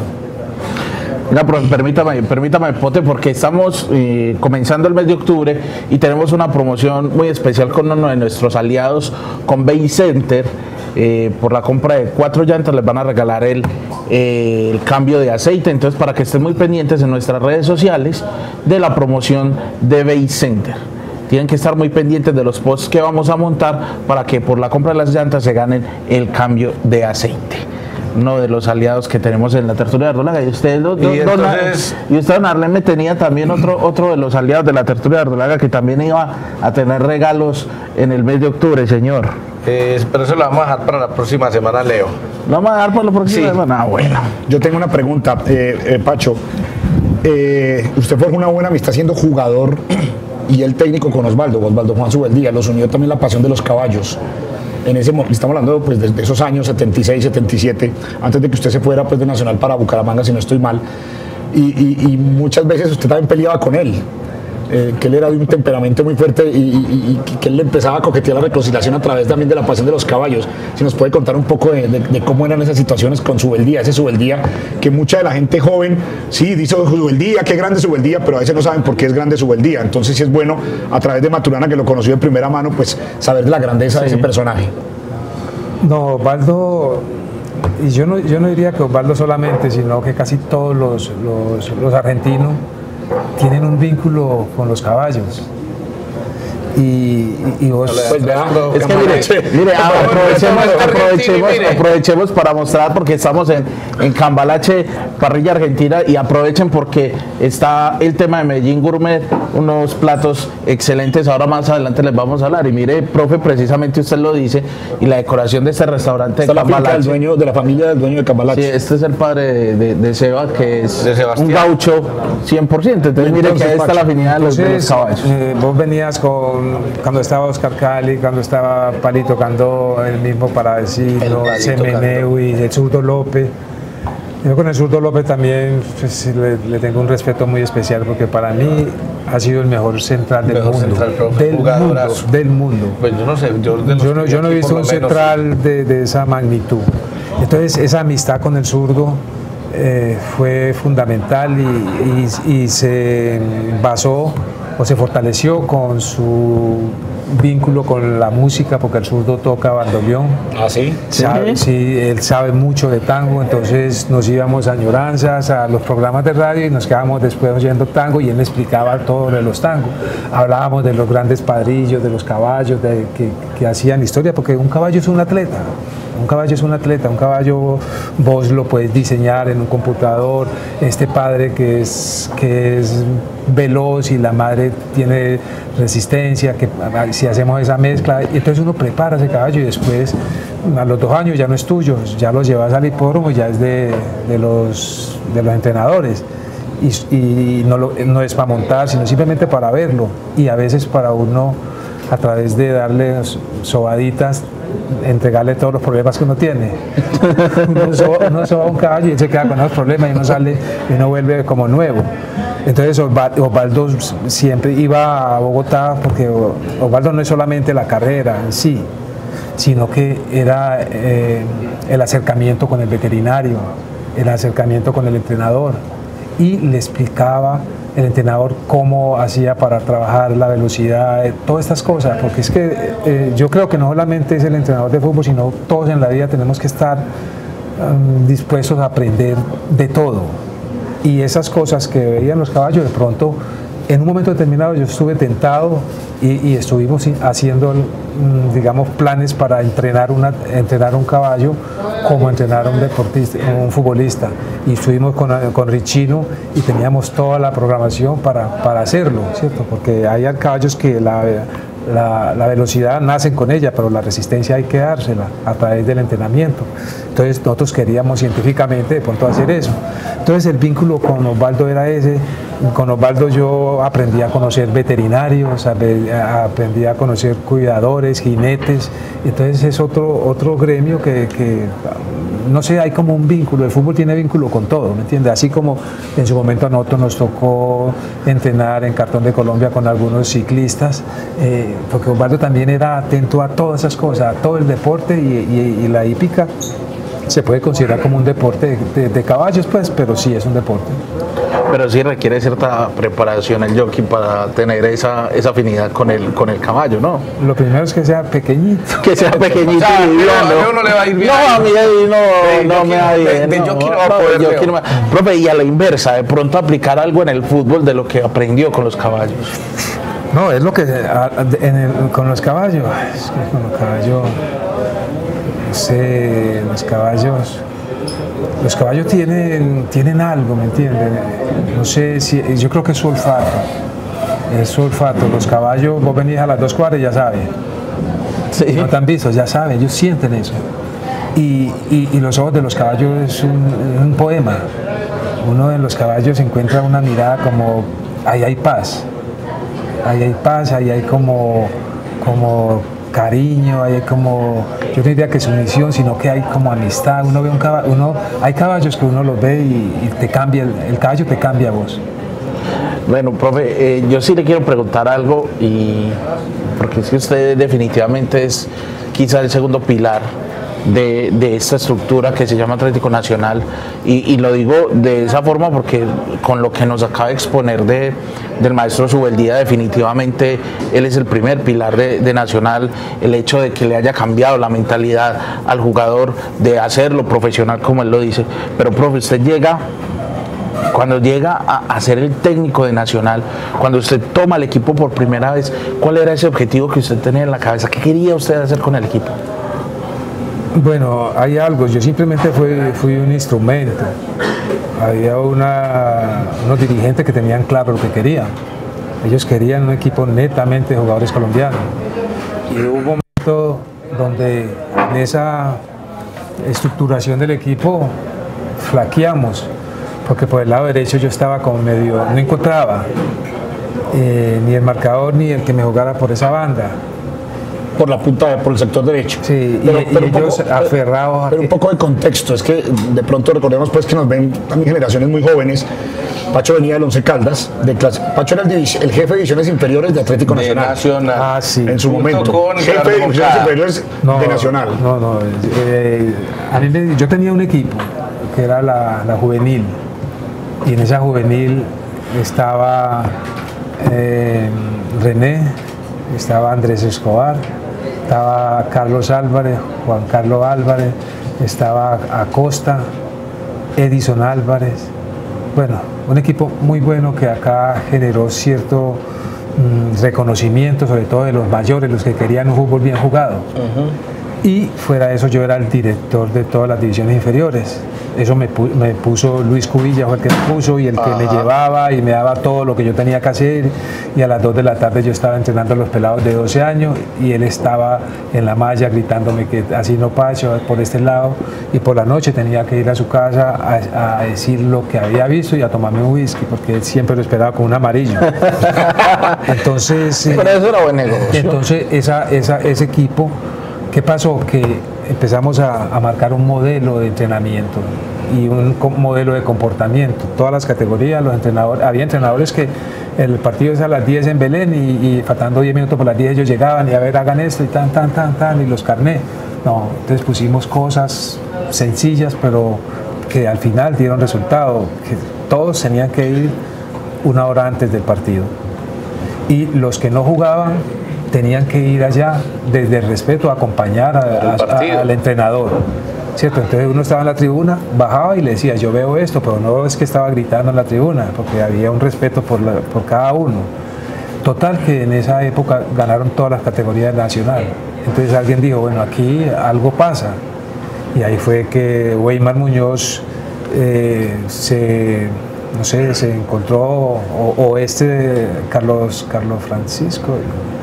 Mira, profe, permítame, permítame, Pote, porque estamos eh, comenzando el mes de octubre y tenemos una promoción muy especial con uno de nuestros aliados, con Bay Center. Eh, por la compra de cuatro llantas les van a regalar el, eh, el cambio de aceite. Entonces, para que estén muy pendientes en nuestras redes sociales de la promoción de Bay Center. Tienen que estar muy pendientes de los posts que vamos a montar para que por la compra de las llantas se ganen el cambio de aceite. Uno de los aliados que tenemos en la tertulia de Ardolaga. Y usted, don, y don, entonces, y usted, don Arlene, tenía también otro, otro de los aliados de la tertulia de Ardolaga que también iba a tener regalos en el mes de octubre, señor.
Eh, pero eso lo vamos a dejar para la próxima semana, Leo.
¿Lo vamos a dejar para la próxima
sí.
semana? Ah, bueno.
Yo tengo una pregunta, eh, eh, Pacho. Eh, usted fue una buena amistad siendo jugador y el técnico con Osvaldo, Osvaldo Juan Subeldía. Los unió también la pasión de los caballos. En ese, estamos hablando pues, de, de esos años setenta y seis, setenta y siete, antes de que usted se fuera pues, de Nacional para Bucaramanga, si no estoy mal, y, y, y muchas veces usted también peleaba con él, eh, que él era de un temperamento muy fuerte y, y, y que él le empezaba a coquetear la reconciliación a través también de la pasión de los caballos. Si nos puede contar un poco de, de, de cómo eran esas situaciones con Subeldía, ese Subeldía, que mucha de la gente joven, sí, dice Subeldía, qué grande Subeldía, pero a veces no saben por qué es grande Subeldía. Entonces sí es bueno, a través de Maturana, que lo conoció de primera mano, pues saber de la grandeza sí. de ese personaje.
No, Osvaldo, y yo no, yo no diría que Osvaldo solamente, sino que casi todos los, los, los argentinos tienen un vínculo con los caballos. Y, y, y vos
pues vea, es que mire, mire aprovechemos, aprovechemos, aprovechemos para mostrar, porque estamos en, en Cambalache, parrilla argentina, y aprovechen porque está el tema de Medellín Gourmet, unos platos excelentes. Ahora más adelante les vamos a hablar. Y mire, profe, precisamente usted lo dice, y la decoración de este restaurante de
Cambalache, del dueño, de la familia del dueño de Cambalache.
Sí, este es el padre de, de, de Seba, que es un gaucho cien por ciento. Entonces, entonces mire que ahí está la afinidad de los, de los caballos.
Eh, vos venías con cuando estaba Oscar Cali, cuando estaba Palito Candó, el mismo para decirlo, Semeneu y el zurdo López. Yo con el zurdo López también pues, le, le tengo un respeto muy especial, porque para mí ha sido el mejor central del mejor mundo. Central, profe, del, mundo del mundo.
Pues yo no sé, yo, de
yo no, yo no he visto un central de, de esa magnitud. Entonces esa amistad con el zurdo eh, fue fundamental y, y, y se basó o se fortaleció con su vínculo con la música porque el zurdo toca bandoneón.
¿Ah, sí?
Sabe, sí, él sabe mucho de tango, entonces nos íbamos a añoranzas, a los programas de radio y nos quedábamos después oyendo tango y él me explicaba todo de los tangos. Hablábamos de los grandes padrillos, de los caballos, de, que, que hacían historia, porque un caballo es un atleta. Un caballo es un atleta, un caballo vos lo puedes diseñar en un computador, este padre que es, que es veloz y la madre tiene resistencia, que si hacemos esa mezcla, entonces uno prepara ese caballo y después a los dos años ya no es tuyo, ya lo llevas al hipódromo, ya es de, de, los, de los entrenadores. Y, y no, lo, no es para montar, sino simplemente para verlo y a veces para uno a través de darle sobaditas entregarle todos los problemas que uno tiene. Uno soba, uno soba un caballo y él se queda con esos problemas y uno sale y uno vuelve como nuevo. Entonces Osvaldo siempre iba a Bogotá porque Osvaldo no es solamente la carrera en sí, sino que era eh, el acercamiento con el veterinario, el acercamiento con el entrenador y le explicaba el entrenador cómo hacía para trabajar la velocidad, todas estas cosas, porque es que eh, yo creo que no solamente es el entrenador de fútbol, sino todos en la vida tenemos que estar um, dispuestos a aprender de todo. Y esas cosas que veían los caballos, de pronto, en un momento determinado yo estuve tentado y, y estuvimos haciendo, digamos, planes para entrenar, una, entrenar un caballo como entrenar a un deportista, un futbolista. Y estuvimos con, con Richino y teníamos toda la programación para, para hacerlo, ¿cierto? Porque hay caballos que la, la, la velocidad nacen con ella, pero la resistencia hay que dársela a través del entrenamiento. Entonces nosotros queríamos científicamente de pronto hacer eso. Entonces el vínculo con Osvaldo era ese. Con Osvaldo yo aprendí a conocer veterinarios, aprendí a conocer cuidadores, jinetes. Entonces es otro, otro gremio que, que, no sé, hay como un vínculo. El fútbol tiene vínculo con todo, ¿me entiendes? Así como en su momento a nosotros nos tocó entrenar en Cartón de Colombia con algunos ciclistas, eh, porque Osvaldo también era atento a todas esas cosas, a todo el deporte y, y, y la hípica se puede considerar como un deporte de, de, de caballos, pues, pero sí es un deporte.
Pero sí requiere cierta preparación el jockey para tener esa, esa afinidad con el, con el caballo, ¿no?
Lo primero es que sea pequeñito.
Que sea pequeñito.
O sea,
y bien,
no, no, no le va a ir bien.
No, a mí ahí no,
Sí,
no me va a ir bien.
de- de
no,
jockey no
no,
va a poder,
de jockey
Leo.
no va- Profe, y a la inversa, de pronto aplicar algo en el fútbol de lo que aprendió con los caballos.
No, es lo que a- a- en el, con los caballos, es que con los caballos, no sé, los caballos, los caballos tienen, tienen algo, ¿me entienden? No sé si, yo creo que es su olfato, es su olfato. Los caballos, vos venís a las dos cuadras y ya saben,
Sí.
no te han visto, ya saben, ellos sienten eso. Y, y, y los ojos de los caballos es un, es un poema. Uno de los caballos encuentra una mirada como, ahí hay paz. Ahí hay paz, ahí hay como, como cariño, ahí hay como, yo no diría que sumisión, sino que hay como amistad. Uno ve un caballo, uno, hay caballos que uno los ve y, y te cambia, el, el caballo te cambia a vos.
Bueno, profe, eh, yo sí le quiero preguntar algo, y porque es que usted definitivamente es quizá el segundo pilar de, de esta estructura que se llama Atlético Nacional, y, y lo digo de esa forma porque con lo que nos acaba de exponer de, del maestro Subeldía, definitivamente él es el primer pilar de, de Nacional. El hecho de que le haya cambiado la mentalidad al jugador de hacerlo profesional como él lo dice. Pero profe, usted llega, cuando llega a, a ser el técnico de Nacional, cuando usted toma el equipo por primera vez, ¿cuál era ese objetivo que usted tenía en la cabeza? ¿Qué quería usted hacer con el equipo?
Bueno, hay algo, yo simplemente fui, fui un instrumento. Había una, unos dirigentes que tenían claro lo que querían. Ellos querían un equipo netamente de jugadores colombianos. Y hubo un momento donde en esa estructuración del equipo flaqueamos, porque por el lado derecho yo estaba como medio, no encontraba eh, ni el marcador ni el que me jugara por esa banda.
Por la punta, por el sector derecho.
Sí,
pero,
y,
pero
y
un
ellos
poco,
aferrados a
pero un
que-
poco de contexto, es que de pronto recordemos pues que nos ven también generaciones muy jóvenes. Pacho venía del Once Caldas, de clase. Pacho era el, divis- el jefe de divisiones inferiores de Atlético
De
Nacional.
Nacional.
Ah, sí.
En su
Junto
momento.
con
Jefe
Gerardo
de divisiones
Moncada.
inferiores
No,
de Nacional.
No, no. eh, a mí me- yo tenía un equipo que era la, la juvenil, y en esa juvenil estaba eh, René, estaba Andrés Escobar, estaba Carlos Álvarez, Juan Carlos Álvarez, estaba Acosta, Edison Álvarez. Bueno, un equipo muy bueno que acá generó cierto mmm, reconocimiento, sobre todo de los mayores, los que querían un fútbol bien jugado. Uh-huh. Y fuera de eso yo era el director de todas las divisiones inferiores. Eso me, pu me puso Luis Cubilla, fue el que me puso y el que Ajá. me llevaba y me daba todo lo que yo tenía que hacer. Y a las dos de la tarde yo estaba entrenando a los pelados de doce años y él estaba en la malla gritándome que así no paso, por este lado. Y por la noche tenía que ir a su casa a, a decir lo que había visto y a tomarme un whisky, porque él siempre lo esperaba con un amarillo. Entonces,
Pero eso era buen negocio.
Entonces esa, esa, ese equipo, ¿qué pasó? Que empezamos a, a marcar un modelo de entrenamiento y un modelo de comportamiento. Todas las categorías, los entrenadores, había entrenadores que el partido es a las diez en Belén y, y faltando diez minutos por las diez ellos llegaban y a ver, hagan esto y tan, tan, tan, tan, y los carné. No, entonces pusimos cosas sencillas, pero que al final dieron resultado, que todos tenían que ir una hora antes del partido. Y los que no jugaban tenían que ir allá desde el respeto a acompañar a, a, a, al entrenador, ¿cierto? Entonces uno estaba en la tribuna, bajaba y le decía, yo veo esto, pero no es que estaba gritando en la tribuna, porque había un respeto por, la, por cada uno. Total que en esa época ganaron todas las categorías nacional. Entonces alguien dijo, bueno, aquí algo pasa. Y ahí fue que Weimar Muñoz eh, se, no sé, se encontró, o, o este Carlos, Carlos Francisco,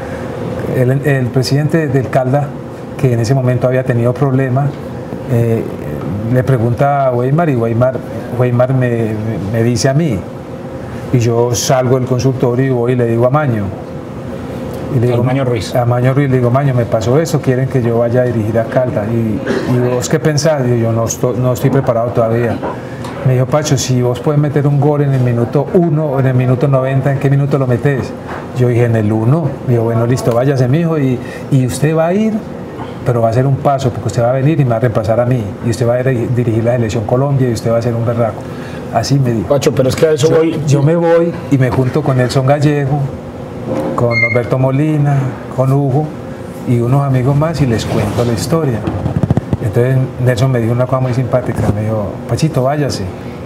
El, el presidente del Calda, que en ese momento había tenido problemas, eh, le pregunta a Weimar y Weimar, Weimar me, me, me dice a mí, y yo salgo del consultorio y voy y le digo a Maño, y le digo,
a Maño Ruiz,
a Maño Ruiz le digo, Maño, me pasó eso, quieren que yo vaya a dirigir a Calda, y, y vos qué pensás, y yo no estoy, no estoy preparado todavía. Me dijo, Pacho, si vos puedes meter un gol en el minuto uno o en el minuto noventa, ¿en qué minuto lo metés? Yo dije, en el uno. Me dijo, bueno, listo, váyase, mijo, y, y usted va a ir, pero va a hacer un paso, porque usted va a venir y me va a reemplazar a mí, y usted va a dirigir la selección Colombia y usted va a ser un berraco. Así me dijo.
Pacho, pero es que a eso
yo,
voy.
Yo me voy y me junto con Nelson Gallego, con Norberto Molina, con Hugo y unos amigos más y les cuento la historia. Entonces Nelson me dijo una cosa muy simpática, me dijo, Pachito, váyase,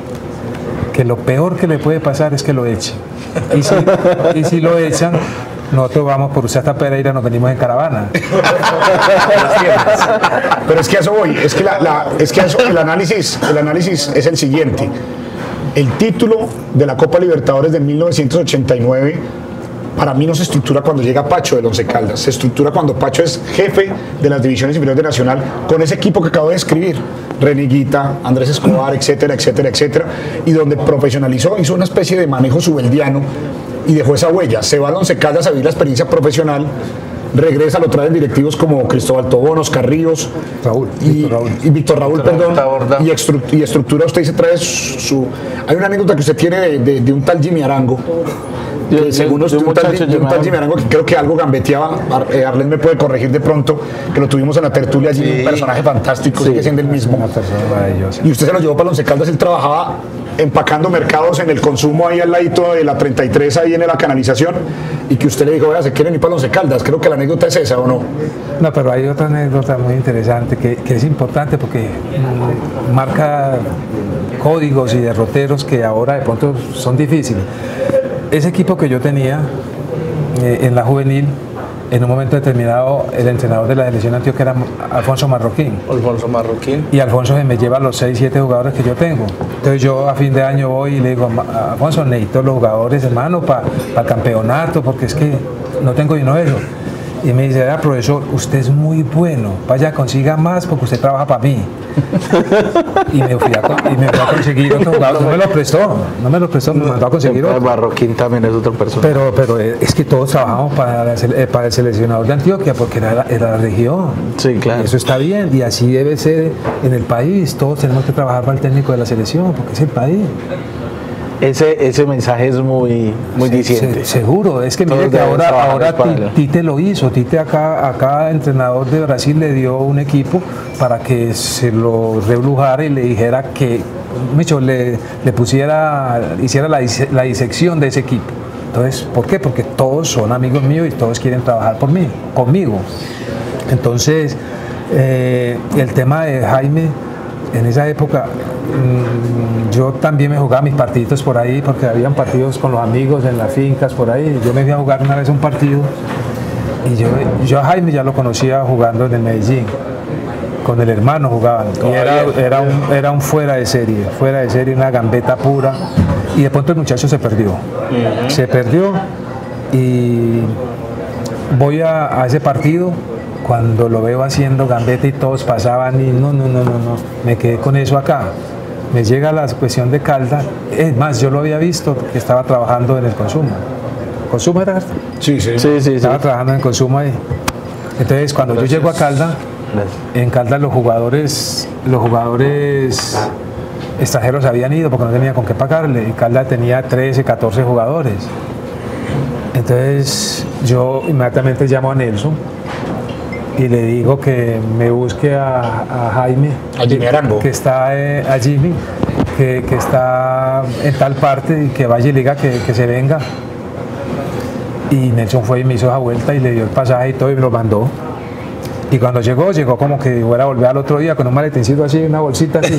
que lo peor que le puede pasar es que lo echen. Y si, y si lo echan, nosotros vamos por usted hasta Pereira, nos venimos en caravana.
Pero es que a eso voy, es que, la, la, es que eso, el, análisis, el análisis es el siguiente. El título de la Copa Libertadores de mil novecientos ochenta y nueve para mí no se estructura cuando llega Pacho del Once Caldas, se estructura cuando Pacho es jefe de las divisiones inferiores de Nacional con ese equipo que acabo de describir, Reneguita, Andrés Escobar, etcétera, etcétera, etcétera, y donde profesionalizó, hizo una especie de manejo subeldiano y dejó esa huella. Se va al Once Caldas a vivir la experiencia profesional, regresa, lo traen directivos como Cristóbal Tobón, Oscar Ríos,
Raúl,
y,
Víctor Raúl,
y Víctor Raúl,
Víctor
perdón,
Raúl,
y, estru y estructura, usted se trae su, su... Hay una anécdota que usted tiene de, de, de un tal Jimmy Arango, que
de,
según
de,
usted,
de un
un tal,
muchacho
de un tal Jimmy Arango que creo que algo gambeteaba, Ar, eh, Arlen me puede corregir de pronto, que lo tuvimos en la tertulia allí, sí. Un personaje fantástico, sí, sigue siendo el mismo.
Una persona maravillosa.
Y usted se lo llevó para Once Caldas, él trabajaba empacando mercados en el consumo ahí al ladito de la treinta y tres, ahí en la canalización, y que usted le dijo, vea, se quieren ir para Once Caldas, creo que la anécdota es esa, ¿o no?
No, pero hay otra anécdota muy interesante que, que es importante porque marca códigos y derroteros que ahora de pronto son difíciles. Ese equipo que yo tenía eh, en la juvenil, en un momento determinado el entrenador de la selección Antioquia era Alfonso Marroquín.
Alfonso Marroquín.
Y Alfonso se me lleva los seis, siete jugadores que yo tengo. Entonces yo a fin de año voy y le digo, Alfonso, necesito los jugadores, hermano, para pa el campeonato, porque es que no tengo dinero de eso. Y me dice, ah, profesor, usted es muy bueno, vaya, consiga más porque usted trabaja para mí. Y me fui a, y me fui a conseguir otro jugador, no me lo prestó, no me lo prestó, me mandó a conseguir otro.
Marroquín también es otra persona.
Pero, pero es que todos trabajamos para, la, para el seleccionador de Antioquia porque era la, era la región.
Sí, claro.
Y eso está bien y así debe ser en el país, todos tenemos que trabajar para el técnico de la selección porque es el país.
Ese, ese mensaje es muy, muy
se,
diciente.
Se, seguro, es que mire que ahora, ahora Tite lo hizo, Tite acá, acá entrenador de Brasil le dio un equipo para que se lo reblujara y le dijera que, Micho, le, le pusiera, hiciera la, la disección de ese equipo, Entonces, ¿por qué? Porque todos son amigos míos y todos quieren trabajar por mí, conmigo. Entonces, eh, el tema de Jaime, en esa época, mmm, yo también me jugaba mis partiditos por ahí, porque habían partidos con los amigos en las fincas por ahí. Yo me fui a jugar una vez un partido y yo, yo a Jaime ya lo conocía jugando en el Medellín. Con el hermano jugaban. Y era, era, un, era un fuera de serie, fuera de serie, una gambeta pura. Y de pronto el muchacho se perdió. Uh-huh. Se perdió y voy a, a ese partido. Cuando lo veo haciendo gambeta y todos pasaban y no, no, no, no, no, me quedé con eso acá. Me llega la cuestión de Caldas, es más, yo lo había visto que estaba trabajando en el Consumo. ¿Consumo era?
Sí, sí.
sí, sí estaba sí. trabajando en el Consumo ahí. Entonces, cuando Gracias. yo llego a Caldas, en Caldas los jugadores, los jugadores extranjeros habían ido porque no tenía con qué pagarle. Y Caldas tenía trece, catorce jugadores. Entonces, yo inmediatamente llamo a Nelson y le digo que me busque a, a Jaime,
a Jimmy Arango,
que está eh, a Jimmy, que, que está en tal parte y que vaya y le diga que, que se venga. Y Nelson fue y me hizo esa vuelta y le dio el pasaje y todo y me lo mandó. Y cuando llegó, llegó como que fuera a volver al otro día con un maletincito así, una bolsita así.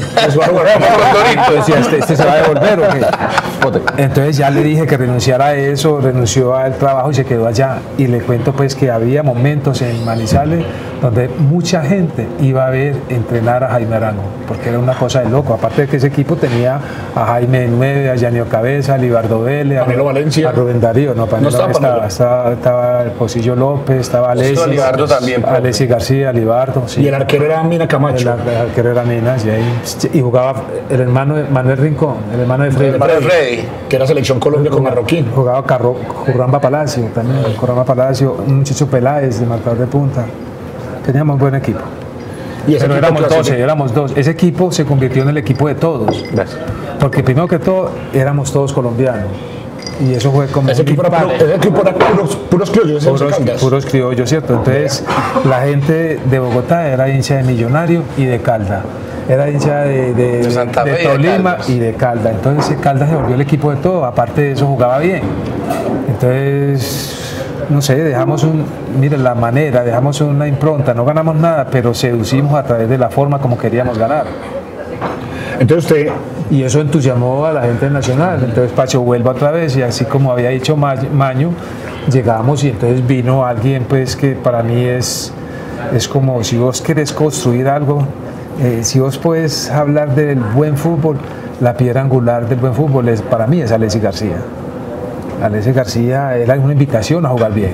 Decía, este, este se va a devolver o qué. Entonces ya le dije que renunciara a eso, renunció al trabajo y se quedó allá. Y le cuento pues que había momentos en Manizales donde mucha gente iba a ver entrenar a Jaime Arango, porque era una cosa de loco. Aparte de que ese equipo tenía a Jaime nueve, a Yanio Cabeza, a Libardo Vélez, a,
Valencia.
a Rubén Darío, no, Panelo, no estaba, estaba, estaba, estaba el Pocillo López, estaba Alexis,
Libardo también,
Alexis García, Libardo. Sí.
Y el arquero era Mina Camacho.
El, el arquero era Mina, sí, ahí, y jugaba el hermano de Manuel Rincón, el hermano de Freddy,
el hermano de Freddy,
que era selección Colombia con Marroquín.
Jugaba Carro, Curramba Palacio también, Curramba Palacio, un muchacho Peláez de marcador de punta. Teníamos buen equipo. Y ese Pero equipo éramos doce, éramos dos. Ese equipo se convirtió en el equipo de todos. Gracias. Porque primero que todo éramos todos colombianos. Y eso fue como.
Ese equipo era, puro, ese equipo era puros, puros criollos.
Puros, puros criollos, ¿cierto? Entonces la gente de Bogotá era hincha de Millonario y de Caldas. Era hincha de, de, de, Santa de, de Tolima y de Caldas. Entonces Caldas se volvió el equipo de todo. Aparte de eso jugaba bien. Entonces. No sé, dejamos un, miren la manera, dejamos una impronta, no ganamos nada, pero seducimos a través de la forma como queríamos ganar.
Entonces usted...
Y eso entusiasmó a la gente nacional, entonces Pacho vuelve otra vez y así como había dicho Maño, llegamos y entonces vino alguien pues que para mí es, es como si vos querés construir algo, eh, si vos puedes hablar del buen fútbol, la piedra angular del buen fútbol es, para mí es Alexis García. Alexis García era una invitación a jugar bien.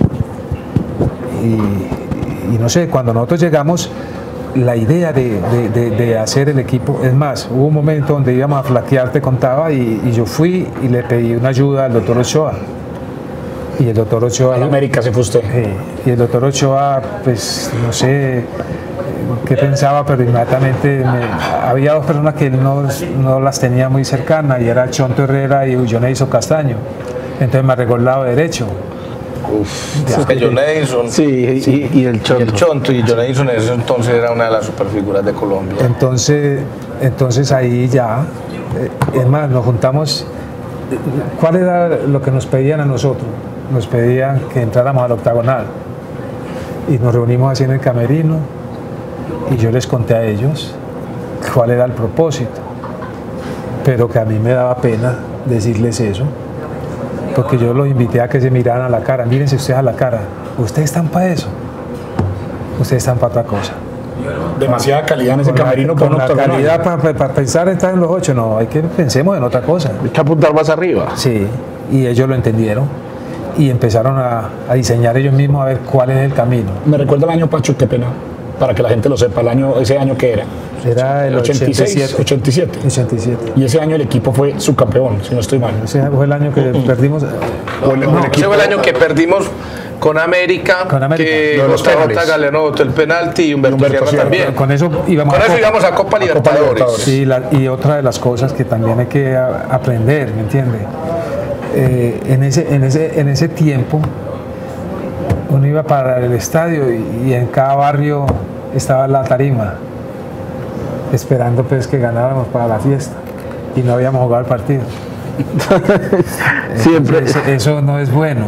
Y, y no sé, cuando nosotros llegamos, la idea de, de, de, de hacer el equipo, es más, hubo un momento donde íbamos a flaquear, te contaba, y, y yo fui y le pedí una ayuda al doctor Ochoa. Y el doctor Ochoa...
En América se fue usted.
Eh, y el doctor Ochoa, pues, no sé qué pensaba, pero inmediatamente me, había dos personas que él no, no las tenía muy cercanas, y era Chonto Herrera y Joneison Castaño. Entonces me arregló el lado derecho.
Uf, es que Joneison
sí, sí, y, y el Chonto.
Y el Chonto y Joneison en ese entonces era una de las superfiguras de Colombia.
Entonces, entonces ahí ya, eh, es más, nos juntamos. ¿Cuál era lo que nos pedían a nosotros? Nos pedían que entráramos al octagonal. Y nos reunimos así en el camerino y yo les conté a ellos cuál era el propósito. Pero que a mí me daba pena decirles eso. Porque yo los invité a que se miraran a la cara. Mírense ustedes a la cara. Ustedes están para eso. Ustedes están para otra cosa.
Demasiada calidad en ese
con
camerino.
La, con la calidad para pa, pa pensar estar en los ocho. No, hay que pensemos en otra cosa.
Hay que apuntar más arriba.
Sí, y ellos lo entendieron. Y empezaron a, a diseñar ellos mismos a ver cuál es el camino.
Me recuerda el año, Pacho, qué pena, para que la gente lo sepa, el año, ese año que era.
Era el
ochenta y seis, ochenta y siete.
ochenta y siete.
Y ese año el equipo fue subcampeón, si no estoy mal.
Ese fue el año que uh-huh. perdimos.
No, no, no, ese fue el año que perdimos con América, con América. Que J J ganó el penalti y Humberto, Humberto Sierra también.
Con eso íbamos,
con a, eso Copa, íbamos a Copa Libertadores. Copa Libertadores.
Sí, la, y otra de las cosas que también hay que a, aprender, ¿me entiende? Eh, en, ese, en, ese, en ese tiempo uno iba para el estadio y, y en cada barrio estaba la tarima esperando pues que ganáramos para la fiesta y no habíamos jugado el partido
Siempre.
Entonces, eso no es bueno.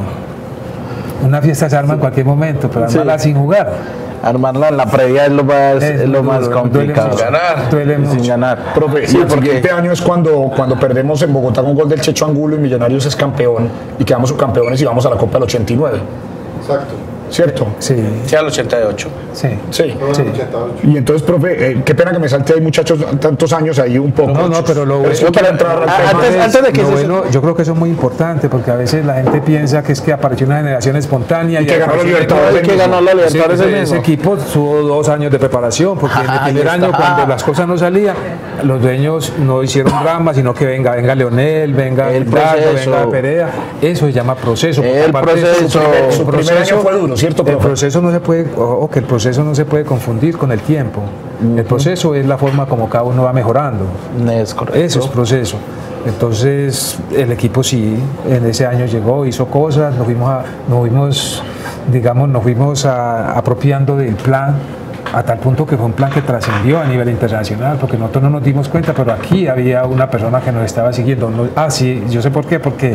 Una fiesta se arma en cualquier momento, pero armarla
Sí.
sin jugar.
Armarla en la previa es lo más,
Es
es lo
muy
más
duro,
complicado.
duele mucho.
Ganar.
Duele
Sin
mucho.
ganar.
Profe,
Sí,
y el
porque
siguiente año es cuando, cuando perdemos en Bogotá con gol del Checho Angulo y Millonarios es campeón y quedamos subcampeones y vamos a la Copa del ochenta y nueve.
Exacto.
¿Cierto?
Sí,
Sí, al ochenta y ocho.
sí.
Sí.
Sí.
Y entonces, profe, eh, qué pena que me salte ahí, muchachos, tantos años ahí un poco.
No, no, pero lo
Pero
bueno-
yo quiero entrar al
Ah,
tema.
antes- antes de que
Lo
se-
bueno, yo creo que eso es muy importante porque a veces la gente piensa que es que apareció una generación espontánea
Y que ganó la
apareció-
Libertadores.
el que ganó la
Ese,
Libertadores
ese-
el
ese
mismo.
equipo tuvo dos años de preparación porque en el
Ajá, ahí
primer
está.
año cuando las cosas no salían los dueños no hicieron drama sino que venga venga Leonel, venga
El
Dago,
proceso.
venga Perea, eso se llama proceso porque
El
aparte
proceso.
su primer-
Su primer año fue duro, ¿cierto,
el
profe?
proceso no se puede ojo, que el proceso no se puede confundir con el tiempo. El proceso es la forma como cada uno va mejorando.
Es correcto.
Eso es proceso. Entonces, el equipo sí, en ese año llegó, hizo cosas, nos fuimos, a- nos fuimos digamos, nos fuimos a- apropiando del plan a tal punto que fue un plan que trascendió a nivel internacional, porque nosotros no nos dimos cuenta, pero aquí había una persona que nos estaba siguiendo. No- ah, sí, yo sé por qué, porque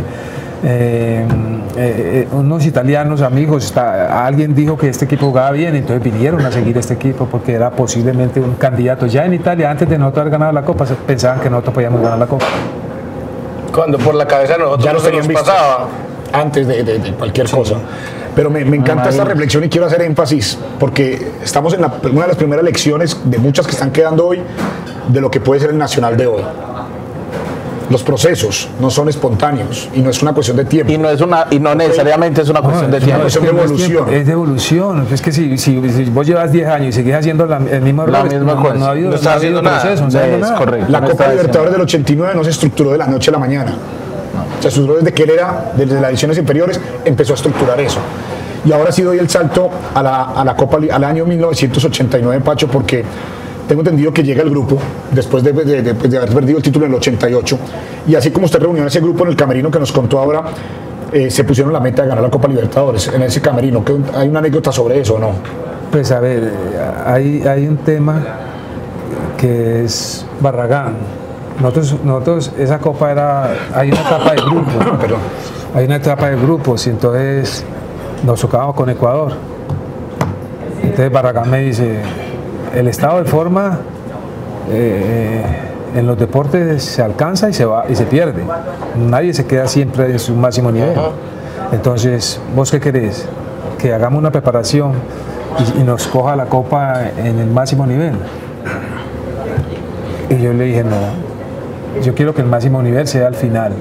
eh, eh, unos italianos amigos, está- alguien dijo que este equipo jugaba bien, entonces vinieron a seguir este equipo porque era posiblemente un candidato. Ya en Italia, antes de nosotros haber ganado la Copa, se- pensaban que nosotros podíamos ganar la Copa.
Cuando por la cabeza de nosotros
Ya
no
los
se
tenían
nos
vistos
pasaba.
antes de, de- de cualquier cosa. Pero me, me encanta esta reflexión y quiero hacer énfasis porque estamos en la- una de las primeras lecciones de muchas que están quedando hoy de lo que puede ser el Nacional de hoy. Los procesos no son espontáneos y no es una cuestión de tiempo.
Y no es una, y no necesariamente es una cuestión de
es
tiempo.
una
cuestión de
no es
evolución.
tiempo, Es de evolución. Es que si, si, si vos llevas diez años y seguís haciendo la- el mismo
La
error,
misma
no,
cosa.
no ha habido,
No está
no ha habido
haciendo nada.
proceso, no está haciendo
Es
nada.
correcto.
La
no
Copa
está
Libertadores del ochenta y nueve no se estructuró de la noche a la mañana. Se estructuró desde que él era, desde las ediciones inferiores, empezó a estructurar eso. Y ahora sí doy el salto a la, a la Copa, Li- al año mil novecientos ochenta y nueve, Pacho, porque tengo entendido que llega el grupo después de, de- de- de haber perdido el título en el ochenta y ocho. Y así como usted reunió a ese grupo en el camerino que nos contó ahora, eh, se pusieron la meta de ganar la Copa Libertadores en ese camerino. ¿Qué- ¿Hay una anécdota sobre eso o no?
Pues a ver, eh, hay, hay un tema que es Barragán. Nosotros, nosotros, esa copa era, hay una etapa de grupo,
Perdón.
hay una etapa de grupos y entonces nos tocábamos con Ecuador. Entonces Barragán me dice, el estado de forma eh, en los deportes se alcanza y se va y se pierde. Nadie se queda siempre en su máximo nivel. Entonces, ¿vos qué querés? Que hagamos una preparación y, y nos coja la copa en el máximo nivel. Y yo le dije, no, yo quiero que el máximo nivel sea al final.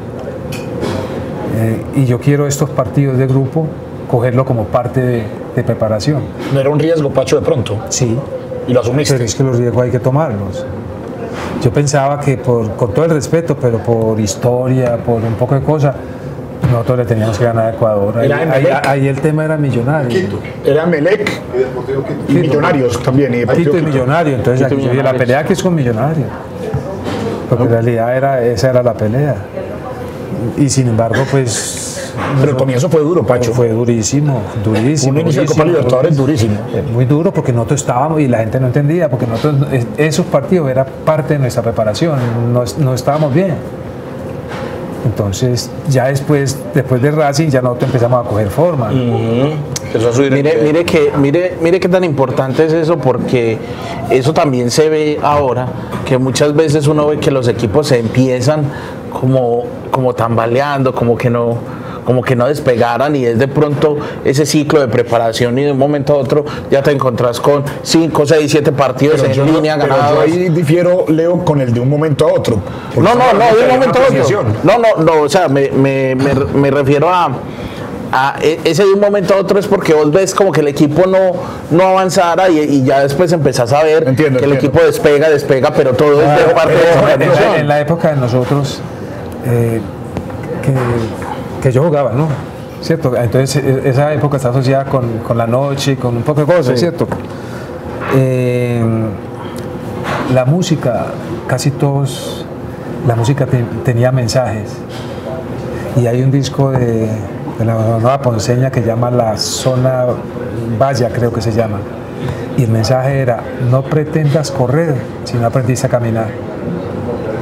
Eh, y yo quiero estos partidos de grupo cogerlo como parte de, de preparación.
¿No era un riesgo, Pacho, de pronto?
Sí,
Y lo asumiste.
pero es que los riesgos hay que tomarlos. Yo pensaba que por, con todo el respeto, pero por historia, por un poco de cosas, nosotros le teníamos que ganar a Ecuador. Ahí,
Era en
ahí-
Melec.
ahí el tema era millonario.
Era Melec
Y Deportivo Quito.
y Millonarios también. Y
Tito
Deportivo
y
Quito.
millonario, entonces aquí yo dije, la pelea que es con millonario. Porque en realidad era, esa era la pelea. Y sin embargo, pues
Pero el comienzo fue duro, Pacho.
fue durísimo, durísimo.
Un inicio de Copa
durísimo,
Libertadores durísimo.
Eh, Muy duro porque nosotros estábamos y la gente no entendía, porque nosotros, es- esos partidos eran parte de nuestra preparación, no, no estábamos bien. Entonces, ya después, después de Racing, ya nosotros empezamos a coger forma.
Empezó a subir el
Mire,
nivel.
mire que, mire, mire qué tan importante es eso, porque eso también se ve ahora, que muchas veces uno ve que los equipos se empiezan como, como tambaleando, como que no, como que no despegaran, y es de pronto ese ciclo de preparación y de un momento a otro ya te encontrás con cinco, seis, siete partidos
Pero
en
yo,
línea
pero yo
ganados.
ahí difiero, Leo, con el de un momento a otro. Porque
No, no,
estamos
no,
hablando
de un
una
momento a otro.
apreciación.
No, no, no, o sea, me, me, me, me refiero a, a e- ese de un momento a otro es porque vos ves como que el equipo no, no avanzara y, y ya después empezás a ver
Entiendo,
que el
entiendo.
equipo despega, despega, pero todo es de parte de
Pero
esa
en, la,
preparación.
en la época de nosotros, eh, que, que yo jugaba, ¿no? ¿Cierto? Entonces, e- esa época está asociada con, con la noche, con un poco de cosas, ¿cierto? Eh, la música, casi todos, la música te- tenía mensajes. Y hay un disco de, de la nueva ponceña que llama La Zona Valla, creo que se llama. Y el mensaje era, no pretendas correr si no aprendiste a caminar.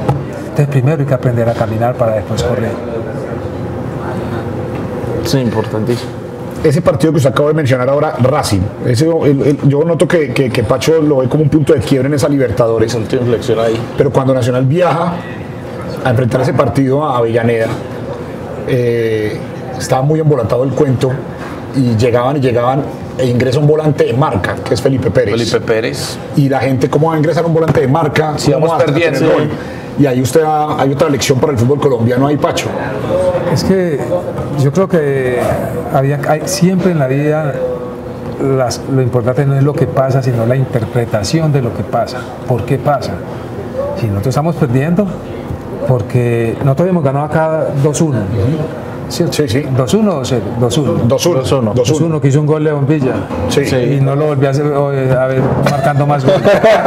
Entonces primero hay que aprender a caminar para después correr.
Sí, importantísimo.
Ese partido que usted acaba de mencionar ahora, Racing, ese, el, el, yo noto que, que, que Pacho lo ve como un punto de quiebre en esa Libertadores.
Un punto de inflexión ahí.
Pero cuando Nacional viaja a enfrentar ese partido a Avellaneda, eh, estaba muy embolatado el cuento y llegaban y llegaban e ingresa un volante de marca, que es Felipe Pérez.
Felipe Pérez.
Y la gente, ¿cómo va a ingresar un volante de marca?
Si vamos perdiendo.
Sí. Y ahí usted ha, hay otra lección para el fútbol colombiano, ahí Pacho.
Es que yo creo que había, hay, siempre en la vida las, lo importante no es lo que pasa, sino la interpretación de lo que pasa. ¿Por qué pasa? Si nosotros estamos perdiendo, porque nosotros habíamos ganado acá dos uno.
Sí, sí. sí.
dos uno o cero. dos uno.
dos uno.
dos uno que hizo un gol León Villa.
Sí.
Sí. Y no lo volví a hacer, a ver, marcando más goles.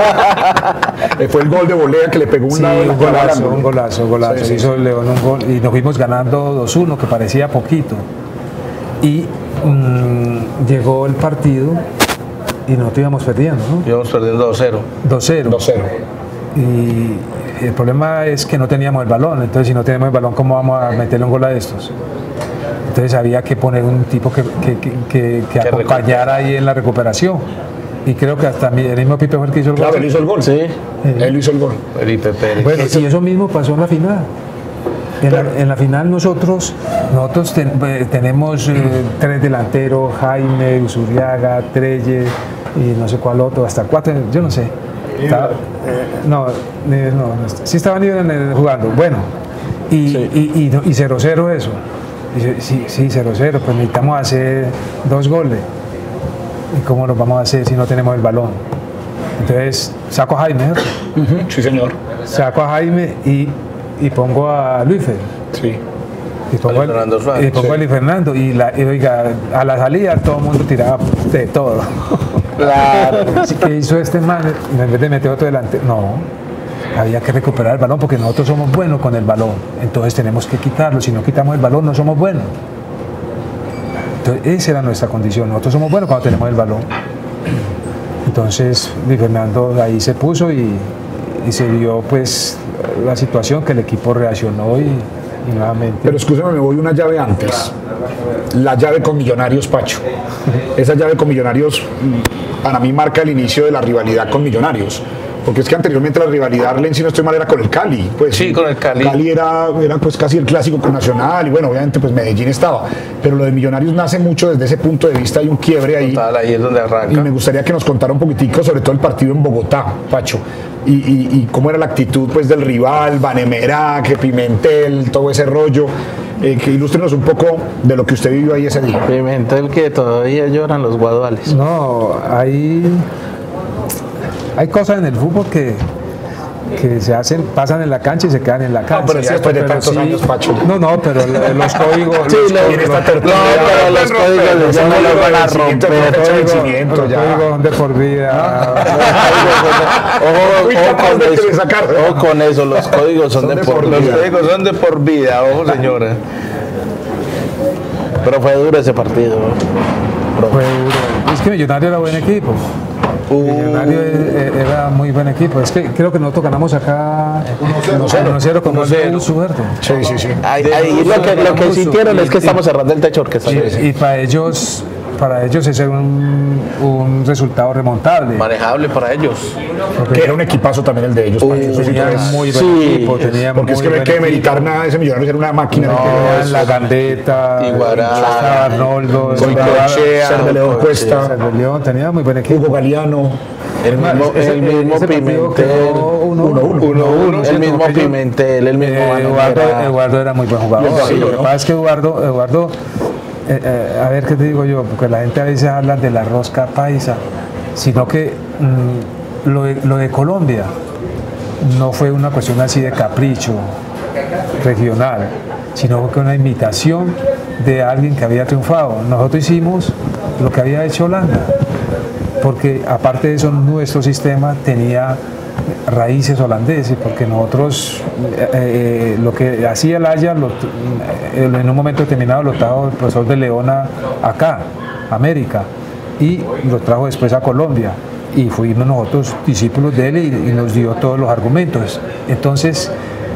Fue el gol de volea que le pegó un
Sí,
lado.
un golazo, un golazo, un golazo. Sí, sí. Hizo León un gol y nos fuimos ganando dos uno, que parecía poquito. Y mmm, llegó el partido y nosotros íbamos perdiendo, ¿no?
Íbamos perdiendo dos cero.
dos cero.
dos cero.
Y el problema es que no teníamos el balón, entonces si no tenemos el balón, ¿cómo vamos a meterle un gol a estos? Entonces había que poner un tipo que, que, que, que, que acompañara ahí en la recuperación. Y creo que hasta el mismo Pipe fue el que hizo el gol.
Claro, él hizo el gol.
Sí.
Él hizo el gol.
Felipe Pérez.
Bueno, y eso mismo pasó en la final. En, claro. la, en la final nosotros, nosotros ten, eh, tenemos eh, tres delanteros, Jaime, Usuriaga, Treyes y no sé cuál otro, hasta cuatro, yo no sé. Está, eh, no, eh, no, sí estaban jugando, bueno, y cero cero sí. y, y, y eso. Y, sí, sí, cero cero, pues necesitamos hacer dos goles. ¿Y cómo lo vamos a hacer si no tenemos el balón? Entonces saco a Jaime, ¿no?
Uh-huh, sí, señor.
Saco a Jaime y, y pongo a Luisfer.
Sí.
Y pongo, el, y pongo sí. a Luis Fernando. Y, la, y oiga, a la salida todo el mundo tiraba de todo. Claro. ¿Qué hizo este man? En vez de meter otro delante, no. Había que recuperar el balón porque nosotros somos buenos con el balón. Entonces tenemos que quitarlo. Si no quitamos el balón, no somos buenos. Entonces, esa era nuestra condición. Nosotros somos buenos cuando tenemos el balón. Entonces, Luis Fernando ahí se puso y, y se dio pues la situación que el equipo reaccionó y, y nuevamente.
Pero escúchame, me voy una llave antes. La llave con Millonarios, Pacho. Esa llave con Millonarios para mí marca el inicio de la rivalidad con Millonarios. Porque es que anteriormente la rivalidad, si no estoy mal, era con el Cali. Pues,
sí, con el Cali.
Cali era, era pues casi el clásico con Nacional y bueno, obviamente pues Medellín estaba. Pero lo de Millonarios nace mucho desde ese punto de vista, hay un quiebre ahí.
Total, ahí es donde arranca.
Y me gustaría que nos contara un poquitico sobre todo el partido en Bogotá, Pacho. Y, y, y cómo era la actitud pues del rival, Vanemera, que Pimentel, todo ese rollo. Eh, que ilústrenos un poco de lo que usted vivió ahí ese día.
Pimentel, que todavía lloran los guaduales.
No, ahí... Hay cosas en el fútbol que, que se hacen, pasan en la cancha y se quedan en la cancha.
No, pero ya después de tantos sí, años, Pacho.
No, no, pero los códigos...
Sí,
los,
lo,
códigos,
no, pero los códigos ya no los van a romper.
Los códigos son de por vida.
Ojo con eso, los códigos son de por vida.
Los códigos son de por vida, ojo señora.
Pero fue duro ese partido.
Fue duro. Es que Millonario era buen equipo. Uh, Millonario era muy buen equipo. Es que creo que nosotros ganamos acá uno cero con gol de Suberto.
Sí, sí, sí.
Ahí, ahí lo que, lo que sintieron es que estamos cerrando el techo. Que
y, y, y para ellos para ellos ese es un, un resultado remontable.
Manejable para ellos.
Porque que era un equipazo también el de ellos.
Uy, tenía muy buen sí, equipo. Tenía
porque
muy
es que no hay que meditar nada de ese Millonarios, era una máquina.
No, que la Gandeta,
Iguará,
Arnoldo,
Cerveleón Cuesta.
Cerveleón, tenía muy buen equipo.
Hugo Galeano.
El mismo, ese, el mismo ese Pimentel,
uno uno,
el mismo Pimentel, el mismo
eh, Eduardo, Eduardo era muy buen jugador. Sí, lo que pasa es que Eduardo, Eduardo eh, eh, a ver qué te digo yo, porque la gente a veces habla de la rosca paisa, sino que mmm, lo, de, lo de Colombia no fue una cuestión así de capricho regional, sino que una imitación de alguien que había triunfado. Nosotros hicimos lo que había hecho Holanda, porque aparte de eso nuestro sistema tenía raíces holandeses, porque nosotros eh, eh, lo que hacía el Haya lo, eh, en un momento determinado lo trajo el profesor de Leona acá, América, y lo trajo después a Colombia y fuimos nosotros discípulos de él y, y nos dio todos los argumentos. Entonces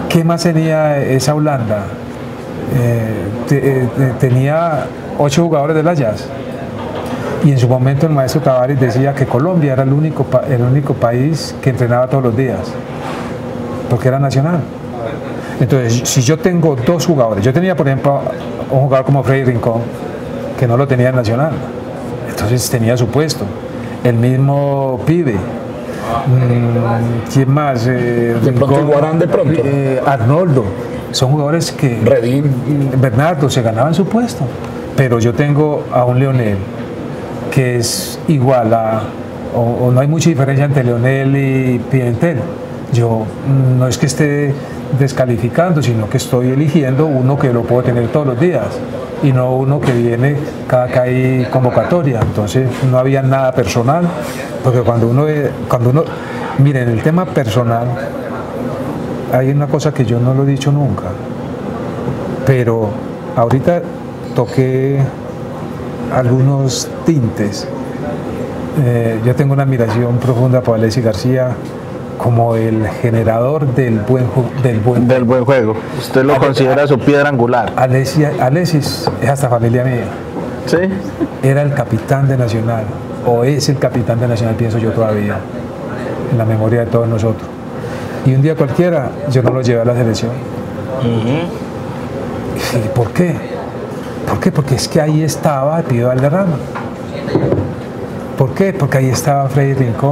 ¿Qué más tenía esa Holanda? Eh, te, eh, tenía ocho jugadores del Ajax. Y en su momento el maestro Tavares decía que Colombia era el único, el único país que entrenaba todos los días, porque era nacional. Entonces, si yo tengo dos jugadores, yo tenía por ejemplo un jugador como Freddy Rincón, que no lo tenía en nacional, entonces tenía su puesto. El mismo Pibe. ¿Quién más? Eh,
de pronto
Rincón,
Guarán de pronto.
Eh, Arnoldo. Son jugadores que...
Redín.
Bernardo se ganaban su puesto. Pero yo tengo a un Leonel que es igual a, o, o no hay mucha diferencia entre Leonel y Pimentel. Yo no es que esté descalificando, sino que estoy eligiendo uno que lo puedo tener todos los días y no uno que viene cada que hay convocatoria. Entonces no había nada personal, porque cuando uno, cuando uno, miren, el tema personal, hay una cosa que yo no lo he dicho nunca, pero ahorita toqué algunos tintes. Eh, yo tengo una admiración profunda por Alexis García como el generador del buen, del buen,
del buen juego. Usted lo Ale, considera su piedra angular.
Alexis, Alexis es hasta familia mía.
¿Sí?
Era el capitán de Nacional, o es el capitán de Nacional, pienso yo todavía, en la memoria de todos nosotros. Y un día cualquiera yo no lo llevé a la selección. Uh-huh. ¿Y por qué? ¿Por qué? Porque es que ahí estaba Pío Valderrama. ¿Por qué? Porque ahí estaba Freddy Rincón.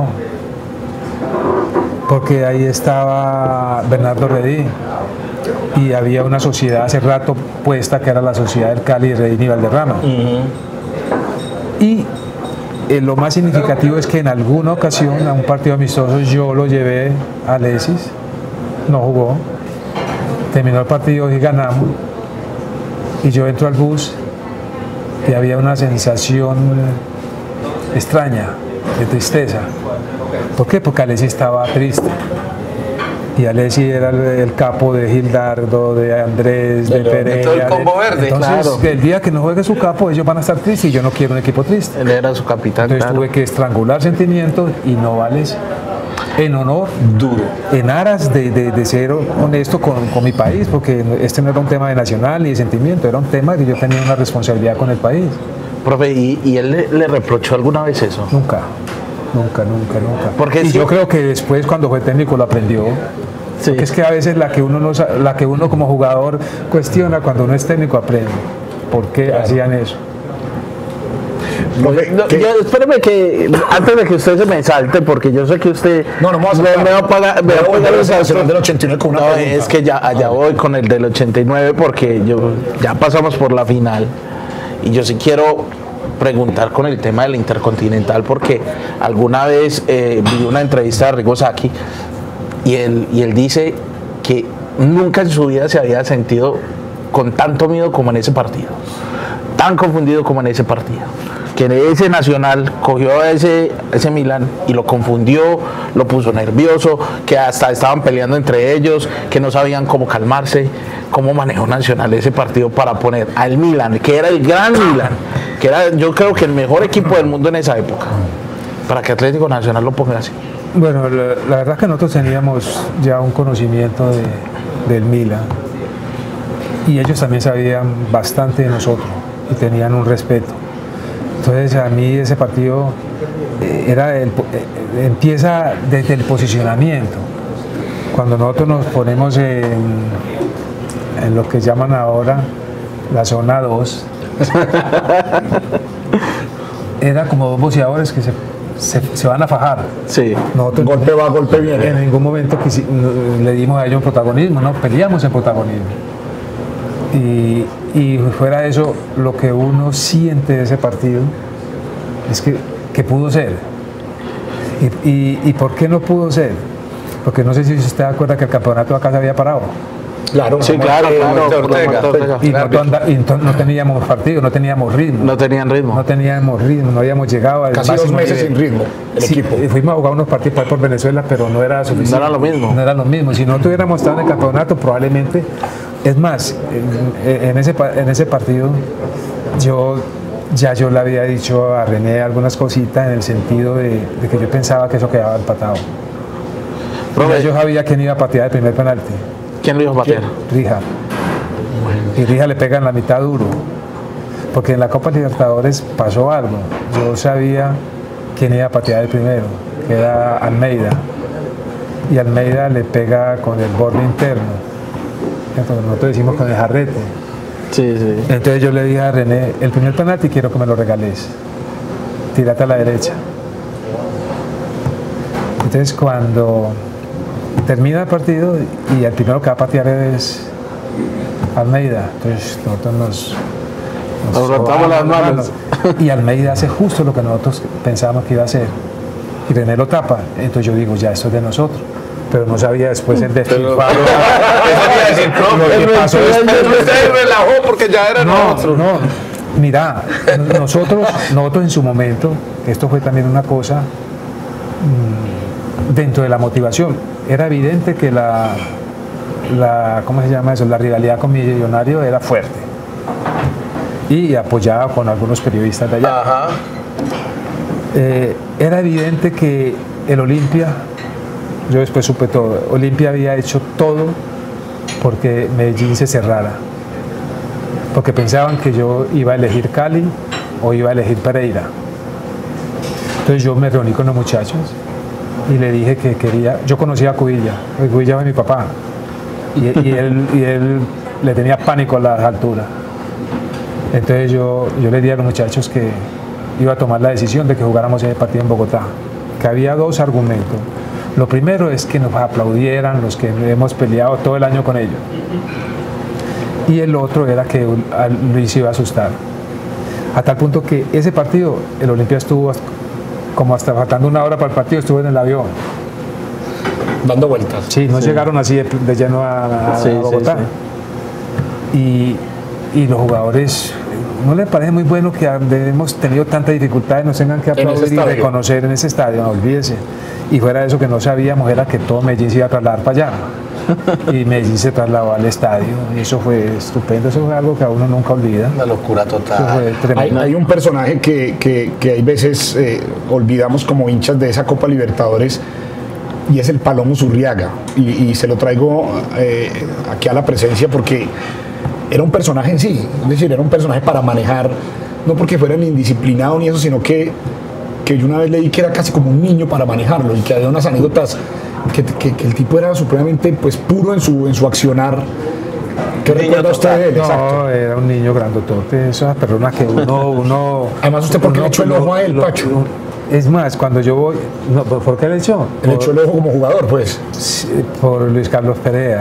Porque ahí estaba Bernardo Redín. Y había una sociedad hace rato puesta que era la sociedad del Cali, Redín y Valderrama. Uh-huh. Y eh, lo más significativo es que en alguna ocasión, a un partido amistoso, yo lo llevé a Alexis, no jugó, terminó el partido y ganamos. Y yo entro al bus y había una sensación extraña, de tristeza. ¿Por qué? Porque Alexis estaba triste. Y Alexis era el, el capo de Gildardo, de Andrés, de, de Pereira.
De todo el combo verde.
Entonces,
claro.
El día que no juegue su capo, ellos van a estar tristes y yo no quiero un equipo triste.
Él era su capitán.
Entonces
claro.
tuve que estrangular sentimientos y no vales en honor,
duro,
en aras de, de, de ser honesto con, con mi país, porque este no era un tema de nacional ni de sentimiento, era un tema que yo tenía una responsabilidad con el país.
Profe, ¿y, y él le, le reprochó alguna vez eso?
Nunca, nunca, nunca, nunca.
Porque
y
sí,
yo creo que después cuando fue técnico lo aprendió. Sí. Porque es que a veces la que uno no, la que uno como jugador cuestiona, cuando uno es técnico aprende. ¿Por qué claro. hacían eso?
No, no, yo, espéreme que antes de que usted se me salte, porque yo sé que usted
no, no me,
me, me va a pagar, me va a pagar los
gastos del ochenta y nueve con una
no,
pregunta.
Es que ya allá voy con el del ochenta y nueve porque yo ya pasamos por la final y yo sí quiero preguntar con el tema del Intercontinental, porque alguna vez eh, vi una entrevista de Arrigo Sacchi y él, y él dice que nunca en su vida se había sentido con tanto miedo como en ese partido, tan confundido como en ese partido, que ese Nacional cogió a ese, ese Milan y lo confundió, lo puso nervioso, que hasta estaban peleando entre ellos, que no sabían cómo calmarse. ¿Cómo manejó Nacional ese partido para poner al Milan, que era el gran Milan, que era yo creo que el mejor equipo del mundo en esa época, para que Atlético Nacional lo ponga así?
Bueno, la, la verdad es que nosotros teníamos ya un conocimiento de, del Milan y ellos también sabían bastante de nosotros y tenían un respeto. Entonces a mí ese partido eh, era el, eh, empieza desde el posicionamiento. Cuando nosotros nos ponemos en, en lo que llaman ahora la zona dos, era como dos boxeadores que se, se, se van a fajar.
Sí.
Nosotros,
golpe va, golpe viene.
En ningún momento quisi, le dimos a ellos protagonismo, no peleamos en protagonismo. Y, y fuera de eso, lo que uno siente de ese partido es que, que pudo ser. Y, y, ¿Y por qué no pudo ser? Porque no sé si usted se acuerda que el campeonato acá se había parado.
Claro, sí, claro, claro, claro,
Ortega.
Ortega.
Y, no, y no, no teníamos partido, no teníamos ritmo.
No tenían ritmo.
No teníamos ritmo, no habíamos llegado al
casi dos meses nivel. Sin ritmo, el
sí,
equipo.
Fuimos a jugar unos partidos por Venezuela, pero no era suficiente.
No era lo mismo.
No era lo mismo. Si no tuviéramos estado en el campeonato, probablemente. Es más, en, en, ese, en ese partido, yo ya yo le había dicho a René algunas cositas en el sentido de, de que yo pensaba que eso quedaba empatado. Ya yo sabía quién iba a patear el primer penalti.
¿Quién lo iba a patear?
Rija. Y Rija le pega en la mitad duro. Porque en la Copa Libertadores pasó algo. Yo sabía quién iba a patear el primero, que era Almeida. Y Almeida le pega con el borde interno. Entonces nosotros decimos con el jarrete.
Sí, sí.
Entonces yo le dije a René, el primer penalti quiero que me lo regales. Tírate a la derecha. Entonces cuando termina el partido y el primero que va a patear es Almeida, entonces nosotros nos,
nos rotamos las manos.
Y Almeida hace justo lo que nosotros pensábamos que iba a hacer y René lo tapa. Entonces yo digo, ya esto es de nosotros, pero no sabía después el despilfarro.
Lo que pasó después se relajó porque ya era
no,
nosotros.
no, mira, nosotros, nosotros en su momento, esto fue también una cosa mmm, dentro de la motivación, era evidente que la, la, ¿cómo se llama eso? La rivalidad con Millonario era fuerte y apoyada con algunos periodistas de allá.
Ajá.
Eh, era evidente que el Olimpia, yo después supe todo, Olimpia había hecho todo porque Medellín se cerrara, porque pensaban que yo iba a elegir Cali o iba a elegir Pereira. Entonces yo me reuní con los muchachos y le dije que quería, yo conocía a Cubilla, porque Cubilla fue mi papá, y, y, él, y él le tenía pánico a las alturas. Entonces yo, yo le dije a los muchachos que iba a tomar la decisión de que jugáramos ese partido en Bogotá, que había dos argumentos. Lo primero es que nos aplaudieran los que hemos peleado todo el año con ellos. Y el otro era que Luis iba a asustar. A tal punto que ese partido, el Olimpia estuvo como hasta faltando una hora para el partido, estuvo en el avión.
Dando vueltas.
Sí, no sí. llegaron así de, de lleno a, a sí, Bogotá. Sí, sí. Y, y los jugadores, ¿no les parece muy bueno que hemos tenido tanta dificultad y nos tengan que aplaudir y reconocer en ese estadio? No, olvídese. Y fuera de eso que no sabíamos era que todo Medellín se iba a trasladar para allá. Y Medellín se trasladó al estadio y eso fue estupendo, eso fue algo que a uno nunca olvida.
Una locura total.
Hay, hay un personaje que, que, que hay veces eh, olvidamos como hinchas de esa Copa Libertadores y es el Palomo Zurriaga, y, y se lo traigo eh, aquí a la presencia porque era un personaje en sí, es decir, era un personaje para manejar, no porque fuera ni indisciplinado ni eso, sino que, que yo una vez leí que era casi como un niño para manejarlo y que había unas anécdotas que, que, que el tipo era supremamente pues puro en su, en su accionar. ¿Qué recuerda usted de él?
No,
exacto.
Era un niño grandotote, esas personas que uno... uno
Además, ¿usted por qué le echó el ojo a él, Pacho?
Es más, cuando yo voy... No, ¿por qué le echó?
Le echó el ojo como jugador, pues.
Por Luis Carlos Perea.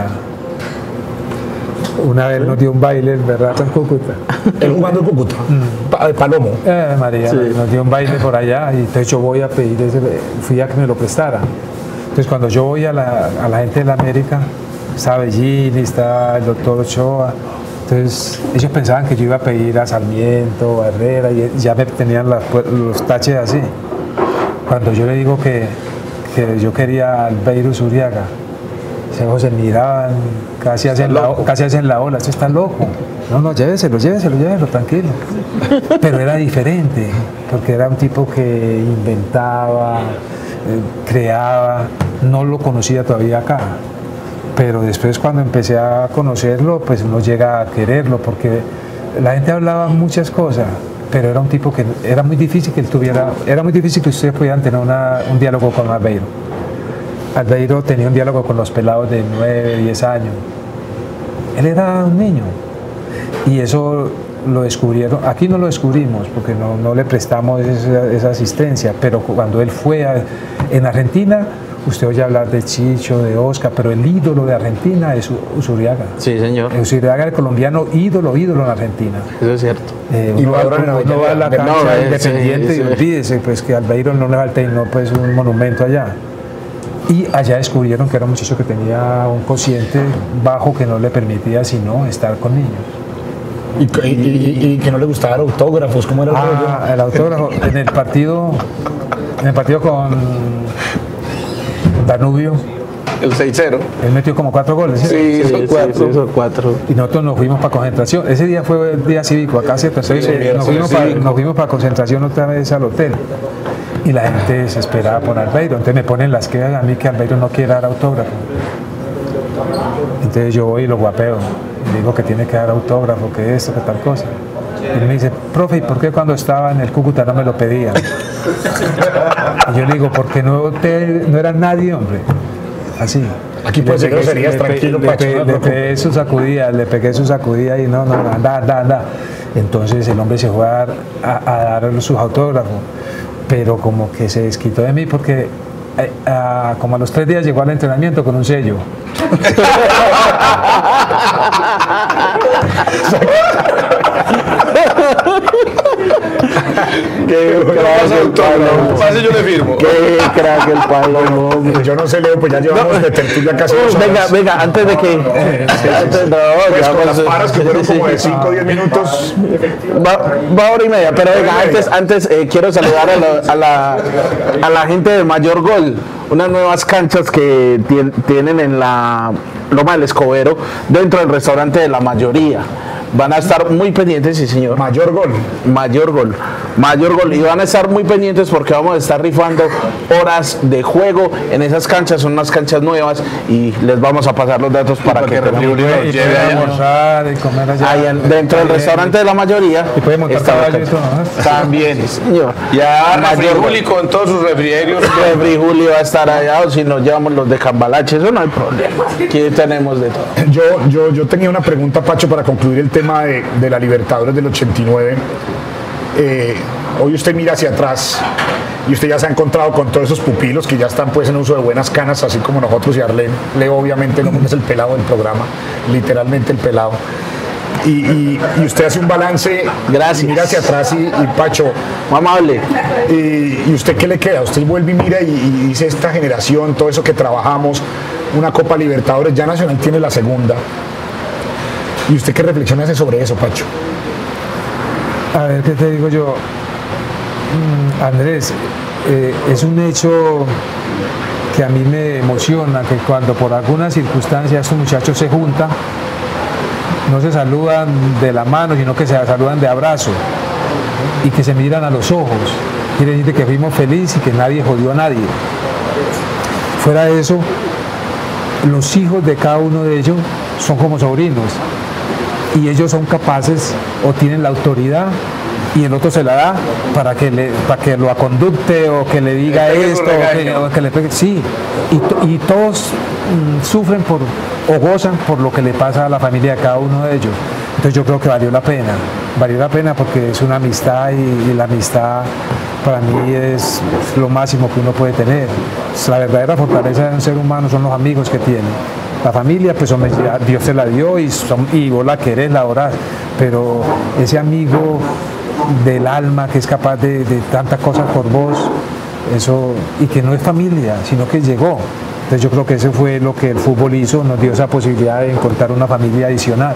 Una vez nos dio un baile, ¿verdad? En Cúcuta.
¿Él jugando en Cúcuta? Mm. Pa Palomo.
Eh, María, sí. Nos dio un baile por allá y entonces yo voy a pedir ese... Fui a que me lo prestara. Entonces cuando yo voy a la, a la gente de la América, está Bellini, está el doctor Ochoa, entonces ellos pensaban que yo iba a pedir a Sarmiento, a Herrera, y ya me tenían las, los taches así. Cuando yo le digo que, que yo quería al Beiro Zuriaga, se miraban, casi hacen, la, casi hacen la ola, ese está loco. No, no, lléveselo, lléveselo, lléveselo, tranquilo. Pero era diferente, porque era un tipo que inventaba, eh, creaba, no lo conocía todavía acá. Pero después cuando empecé a conocerlo, pues uno llega a quererlo, porque la gente hablaba muchas cosas, pero era un tipo que era muy difícil que él tuviera, era muy difícil que ustedes pudieran tener una, un diálogo con Albeiro. Albeiro tenía un diálogo con los pelados de nueve, diez años. Él era un niño. Y eso lo descubrieron, aquí no lo descubrimos, porque no, no le prestamos esa, esa asistencia, pero cuando él fue a, en Argentina, usted oye hablar de Chicho, de Oscar, pero el ídolo de Argentina es Zuriaga.
Sí, señor.
El Zuriaga, el colombiano, ídolo, ídolo en Argentina.
Eso es cierto.
Eh, uno,
y va, uno,
uno va a la cancha
no,
Independiente sí, sí. Y olvídese pues, que a Albeiro no le falta y no pues, un monumento allá. Y allá descubrieron que era un muchacho que tenía un cociente bajo que no le permitía sino estar con niños.
Y, y, y, y que no le gustaban autógrafos, ¿cómo era el rollo?
Ah, el autógrafo, en el partido, en el partido con Danubio,
el seis cero.
Él metió como cuatro goles.
Sí,
sí,
hizo cuatro.
Sí, hizo cuatro.
Y nosotros nos fuimos para concentración. Ese día fue el día cívico, acá ¿cierto? Entonces, sí, eh, nos, fuimos para, nos fuimos para concentración otra vez al hotel. Y la gente desesperada por Albeiro. Entonces me ponen las quejas a mí que Albeiro no quiere dar autógrafo. Entonces yo voy y lo guapeo, y digo que tiene que dar autógrafo, que esto, que tal cosa. Y él me dice, profe, ¿y por qué cuando estaba en el Cúcuta no me lo pedían? Y yo le digo, porque no, te, no era nadie, hombre. Así.
Aquí puede ser groserías,
le,
tranquilo,
le,
Pacho.
le,
No,
le
no,
pegué su sacudida, le pegué su sacudida y no, no, anda, anda, anda. Entonces el hombre se fue a dar, a, a dar sus autógrafos, pero como que se desquitó de mí porque eh, a, como a los tres días llegó al entrenamiento con un sello.
Qué crack el Pablo. Pase, yo le firmo.
Qué crack el Pablo.
Yo no sé, Leo, pues ya llevamos de tertulia casi dos horas.
Venga, venga, antes de que. Antes, no,
Pues
ya
con
vamos-
las paras que fueron como de cinco o diez minutos.
Va, va hora y media, pero venga,
Hora y
antes,
media.
antes eh, quiero saludar a la, a, la, a la gente de Mayor Gol, unas nuevas canchas que tien- tienen en la Loma del Escobero, dentro del restaurante de La Mayoría. Van a estar muy pendientes, sí señor.
Mayor gol.
Mayor Gol, Mayor Gol, y van a estar muy pendientes porque vamos a estar rifando horas de juego en esas canchas, son unas canchas nuevas y les vamos a pasar los datos para que
Porque
tengan-
Refri Julio
Y
lleve
puede
allá.
almorzar y comer allá.
Ahí en- dentro del restaurante de La Mayoría.
Y puede montar
está la
caballo y
cancha.
todo, ¿no?
También, sí, señor.
Ya Refri
Mayor Gol.
Juli con todos sus refrigerios.
Refri Julio va a estar allá, o si nos llevamos los de Cambalache, eso no hay problema. Aquí tenemos de todo.
Yo, yo, yo tenía una pregunta, Pacho, para concluir el tema de, de la Libertadores del ochenta y nueve. Eh, hoy usted mira hacia atrás y usted ya se ha encontrado con todos esos pupilos que ya están pues en uso de buenas canas, así como nosotros y Arlén. Leo obviamente no es el pelado del programa, literalmente el pelado. Y, y- y usted hace un balance,
Gracias.
y mira hacia atrás y, y Pacho,
Muy amable.
y, ¿y usted qué le queda? Usted vuelve y mira y, y dice esta generación, todo eso que trabajamos, una Copa Libertadores, ya Nacional tiene la segunda. ¿Y usted qué reflexión hace sobre eso, Pacho?
A ver, ¿qué te digo yo? Mm, Andrés, eh, es un hecho que a mí me emociona, que cuando por alguna circunstancia estos muchachos se juntan, no se saludan de la mano, sino que se saludan de abrazo y que se miran a los ojos. Quiere decir que fuimos felices y que nadie jodió a nadie. Fuera de eso, los hijos de cada uno de ellos son como sobrinos y ellos son capaces o tienen la autoridad y el otro se la da para que le, para que lo aconducte o que le diga
Le pegue su
esto o que,
regaño.
o que le pegue. Sí, y, to- y todos mm, sufren por o gozan por lo que le pasa a la familia de cada uno de ellos. Entonces yo creo que valió la pena, valió la pena porque es una amistad y, y la amistad para mí es lo máximo que uno puede tener. La verdadera fortaleza de un ser humano son los amigos que tiene. La familia, pues hombre, ya Dios te la dio y, son- y vos la querés, la adorás, pero ese amigo del alma que es capaz de, de tantas cosas por vos, eso, y que no es familia, sino que llegó. Entonces yo creo que eso fue lo que el fútbol hizo, nos dio esa posibilidad de encontrar una familia adicional.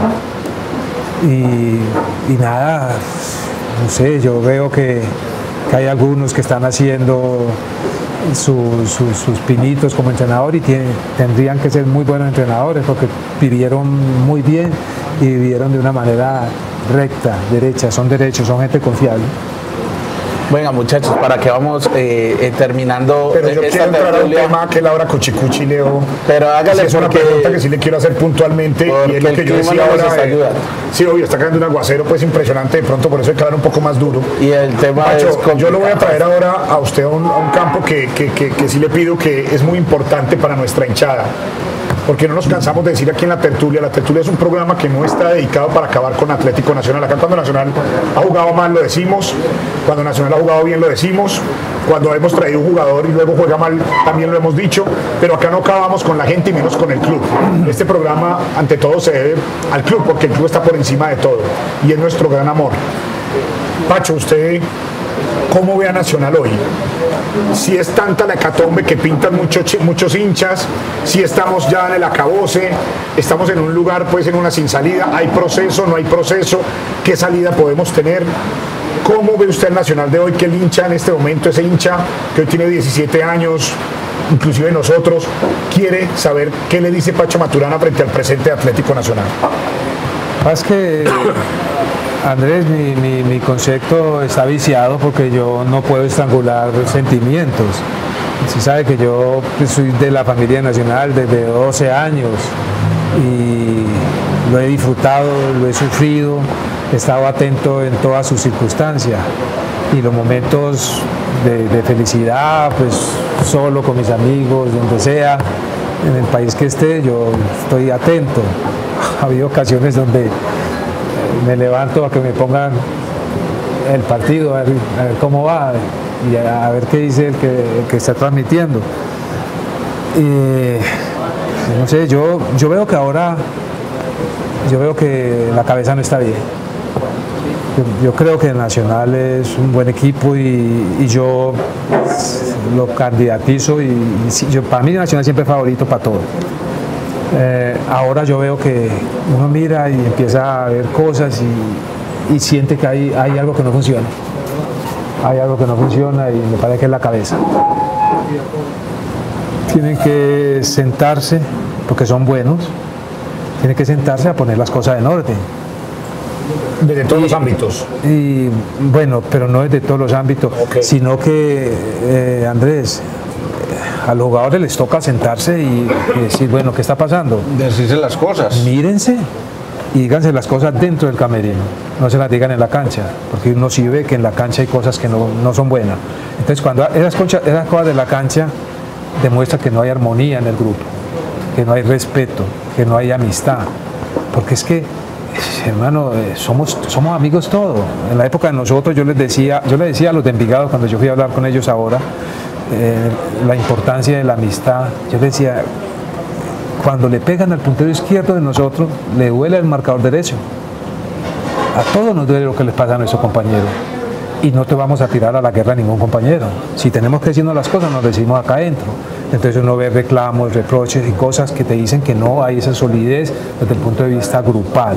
Y, y nada, no sé, yo veo que, que hay algunos que están haciendo su- su- sus pinitos como entrenador y tienen- tendrían que ser muy buenos entrenadores porque vivieron muy bien y vivieron de una manera recta, derecha, son derechos, son gente confiable.
Venga, muchachos, para que vamos eh, eh, terminando
Pero yo
esta
quiero entrar a un
tertulia.
tema que Laura Cochicuchi, Leo.
Pero hágale
Sí, es una
porque-
pregunta que sí le quiero hacer puntualmente y es lo
porque
que
el
yo
clima
decía
no nos
ahora.
está
eh,
ayudando.
sí, obvio, está cayendo un aguacero pues impresionante, de pronto por eso hay que hablar un poco más duro.
Y el tema es
Pacho, yo lo voy a
complicado.
traer ahora a usted a un, a un campo que, que, que, que sí le pido que es muy importante para nuestra hinchada. Porque no nos cansamos de decir aquí en la tertulia, la tertulia es un programa que no está dedicado para acabar con Atlético Nacional. Acá cuando Nacional ha jugado mal lo decimos, cuando Nacional ha jugado bien lo decimos, cuando hemos traído un jugador y luego juega mal también lo hemos dicho, pero acá no acabamos con la gente y menos con el club. Este programa ante todo se debe al club porque el club está por encima de todo y es nuestro gran amor. Pacho, usted, ¿cómo ve a Nacional hoy? Si es tanta la hecatombe que pintan muchos, chi- muchos hinchas, si estamos ya en el acabose, estamos en un lugar pues en una sin salida, hay proceso, no hay proceso, ¿qué salida podemos tener? ¿Cómo ve usted el Nacional de hoy, que el hincha en este momento, ese hincha que hoy tiene diecisiete años, inclusive nosotros, quiere saber qué le dice Pacho Maturana frente al presente de Atlético Nacional?
Es que, Andrés, mi, mi, mi concepto está viciado porque yo no puedo estrangular sentimientos. Se sabe que yo pues, soy de la familia nacional desde doce años y lo he disfrutado, lo he sufrido, he estado atento en todas sus circunstancias y los momentos de, de felicidad, pues solo con mis amigos, donde sea, en el país que esté, yo estoy atento. Ha habido ocasiones donde me levanto a que me pongan el partido, a ver, a ver cómo va y a, a ver qué dice el que, el que está transmitiendo. Y, no sé, yo, yo veo que ahora, yo veo que la cabeza no está bien. Yo, yo creo que el Nacional es un buen equipo y, y yo lo candidatizo y, y yo, para mí el Nacional siempre es favorito para todo. Eh, ahora yo veo que uno mira y empieza a ver cosas y, y siente que hay, hay algo que no funciona. Hay algo que no funciona y me parece que es la cabeza. Tienen que sentarse, porque son buenos, tienen que sentarse a poner las cosas en orden.
Desde todos
y,
los ámbitos.
Y bueno, pero no desde todos los ámbitos, okay. Sino que, eh, Andrés, a los jugadores les toca sentarse y, y decir, bueno, ¿qué está pasando?
Decirse las cosas.
Mírense y díganse las cosas dentro del camerino, no se las digan en la cancha, porque uno sí ve que en la cancha hay cosas que no, no son buenas. Entonces, cuando esas, concha, esas cosas de la cancha demuestra que no hay armonía en el grupo, que no hay respeto, que no hay amistad, porque es que, hermano, eh, somos, somos amigos todos. En la época de nosotros yo les decía, yo les decía a los de Envigado cuando yo fui a hablar con ellos ahora, eh, la importancia de la amistad. Yo les decía, cuando le pegan al puntero izquierdo de nosotros, le duele el marcador derecho. A todos nos duele lo que les pasa a nuestros compañeros. Y no te vamos a tirar a la guerra a ningún compañero. Si tenemos que decirnos las cosas, nos decimos acá adentro. Entonces uno ve reclamos, reproches y cosas que te dicen que no hay esa solidez desde el punto de vista grupal.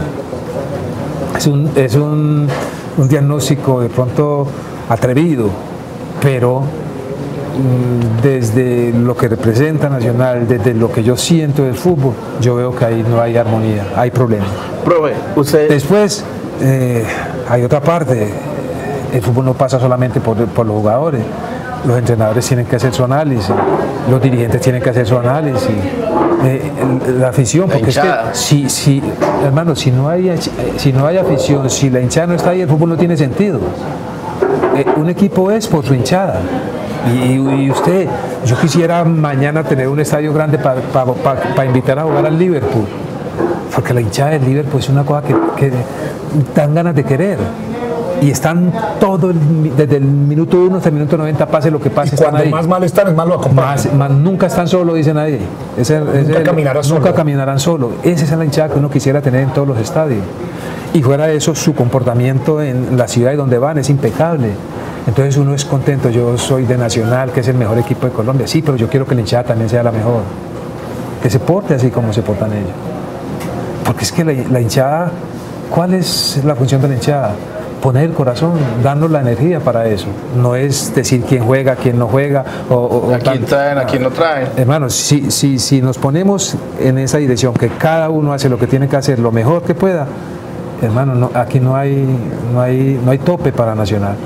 Es un, es un, un diagnóstico de pronto atrevido, pero mmm, desde lo que representa Nacional, desde lo que yo siento del fútbol, yo veo que ahí no hay armonía, hay problemas.
Profe, usted...
Después eh, hay otra parte. El fútbol no pasa solamente por, por los jugadores, los entrenadores tienen que hacer su análisis, los dirigentes tienen que hacer su análisis, eh, la afición, porque es que si, si, hermano, si no, hay, si no hay afición, si la hinchada no está ahí, el fútbol no tiene sentido. Eh, un equipo es por su hinchada. Y, y usted, yo quisiera mañana tener un estadio grande para pa, pa, pa invitar a jugar al Liverpool, porque la hinchada del Liverpool es una cosa que, que dan ganas de querer. Y están todo el, desde el minuto uno hasta el minuto noventa, pase lo que pase.
Y cuando
están ahí.
Más mal están, es más lo acompañan.
Más, más, nunca están solos, dice nadie. Ese,
nunca,
ese,
caminarán
nunca
solo.
caminarán solo. Esa es la hinchada que uno quisiera tener en todos los estadios. Y fuera de eso, su comportamiento en la ciudad y donde van es impecable. Entonces uno es contento. Yo soy de Nacional, que es el mejor equipo de Colombia. Sí, pero yo quiero que la hinchada también sea la mejor. Que se porte así como se portan ellos. Porque es que la, la hinchada, ¿cuál es la función de la hinchada? Poner el corazón, darnos la energía para eso. No es decir quién juega, quién no juega. O, o,
a quién traen, a quién no traen.
Hermanos, si, si, si nos ponemos en esa dirección, que cada uno hace lo que tiene que hacer, lo mejor que pueda, hermano, no, aquí no hay, no, hay, no hay tope para Nacional.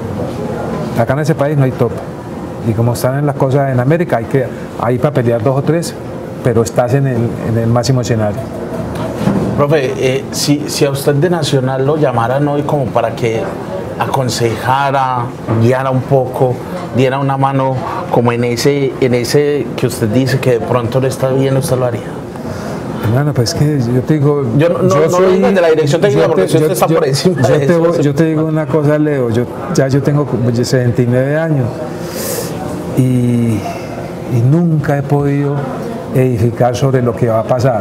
Acá en ese país no hay tope. Y como están en las cosas en América, hay que hay para pelear dos o tres, pero estás en el, en el máximo escenario.
Profe, eh, si, si a usted de Nacional lo llamaran hoy como para que aconsejara, guiara un poco, diera una mano como en ese, en ese que usted dice que de pronto le está bien, ¿usted lo haría?
Hermano, pues que yo te digo...
Yo no, yo no, soy, no de la dirección técnica porque usted está por encima
yo,
de
te,
eso.
Yo te digo una cosa, Leo, yo, ya yo tengo setenta y nueve años y, y nunca he podido edificar sobre lo que va a pasar.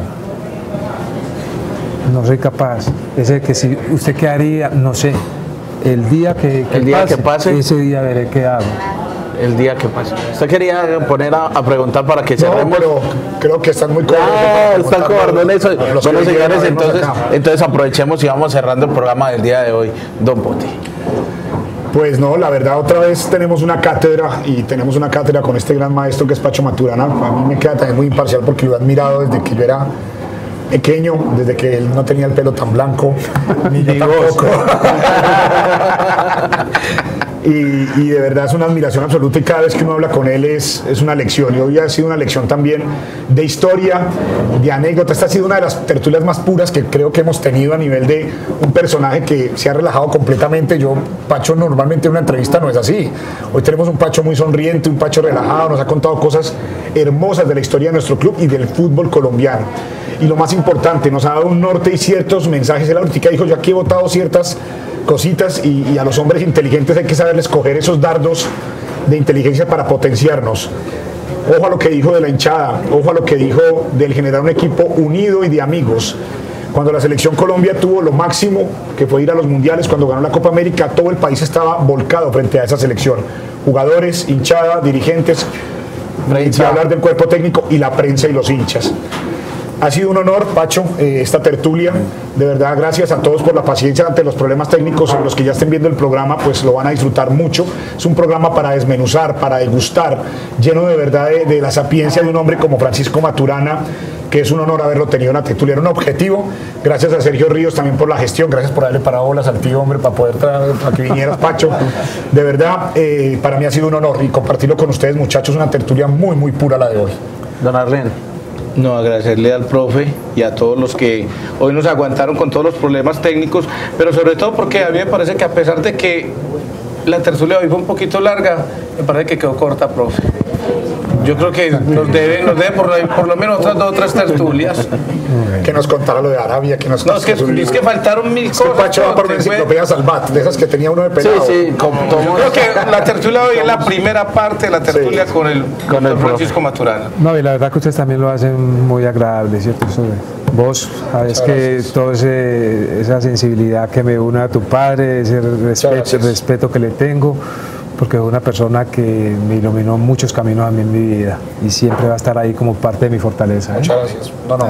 No soy capaz. Ese que si usted qué haría, no sé. El día que, que,
el día
pase,
que pase,
ese día veré qué hago.
El día que pase. Usted quería poner a, a preguntar para que
no,
cerremos.
Pero creo que están muy
cobardes. Ah, están cobardones. Bueno, señores, entonces, entonces aprovechemos y vamos cerrando el programa del día de hoy. Don Poti.
Pues no, la verdad otra vez tenemos una cátedra y tenemos una cátedra con este gran maestro que es Pacho Maturana. A mí me queda también muy imparcial porque lo he admirado desde que yo era pequeño, desde que él no tenía el pelo tan blanco, ni yo tampoco. y, y de verdad es una admiración absoluta y cada vez que uno habla con él es, es una lección, y hoy ha sido una lección también de historia, de anécdota. Esta ha sido una de las tertulias más puras que creo que hemos tenido a nivel de un personaje que se ha relajado completamente. Yo, Pacho, normalmente en una entrevista no es así. Hoy tenemos un Pacho muy sonriente, un Pacho relajado, nos ha contado cosas hermosas de la historia de nuestro club y del fútbol colombiano. Y lo más importante, nos ha dado un norte y ciertos mensajes. Él ahorita dijo, yo aquí he votado ciertas cositas y, y a los hombres inteligentes hay que saberles coger esos dardos de inteligencia para potenciarnos. Ojo a lo que dijo de la hinchada, ojo a lo que dijo del generar un equipo unido y de amigos. Cuando la selección Colombia tuvo lo máximo, que fue ir a los mundiales, cuando ganó la Copa América, todo el país estaba volcado frente a esa selección. Jugadores, hinchada, dirigentes, y hablar del cuerpo técnico y la prensa y los hinchas. Ha sido un honor, Pacho, eh, esta tertulia. De verdad, gracias a todos por la paciencia ante los problemas técnicos. Los que ya estén viendo el programa, pues lo van a disfrutar mucho. Es un programa para desmenuzar, para degustar, lleno de verdad de, de la sapiencia de un hombre como Francisco Maturana, que es un honor haberlo tenido en la tertulia. Era un objetivo. Gracias a Sergio Ríos también por la gestión. Gracias por darle parado bolas al tío, hombre, para poder traer, para que vinieras, Pacho. De verdad, eh, para mí ha sido un honor y compartirlo con ustedes, muchachos. Una tertulia muy, muy pura la de hoy.
Don Arlen.
No, agradecerle al profe y a todos los que hoy nos aguantaron con todos los problemas técnicos, pero sobre todo porque a mí me parece que a pesar de que la tertulia hoy fue un poquito larga, me parece que quedó corta, profe. Yo creo que nos debe, nos debe por, lo, por lo menos otras dos o tres tertulias.
Que nos contara lo de Arabia, que nos
No, es que, es que faltaron mil
es que
cosas.
Pacho va por una enciclopedia Salvat, de esas que tenía uno de pelado.
Sí, sí, como
Yo creo que la tertulia hoy es la primera parte de la tertulia sí, con el, con el Francisco Maturana.
No, y la verdad que ustedes también lo hacen muy agradable, ¿cierto? Eso de, vos sabes que toda esa sensibilidad que me une a tu padre, ese respeto, el respeto que le tengo, porque es una persona que me iluminó muchos caminos a mí en mi vida y siempre va a estar ahí como parte de mi fortaleza. ¿eh?
Muchas gracias. No, no.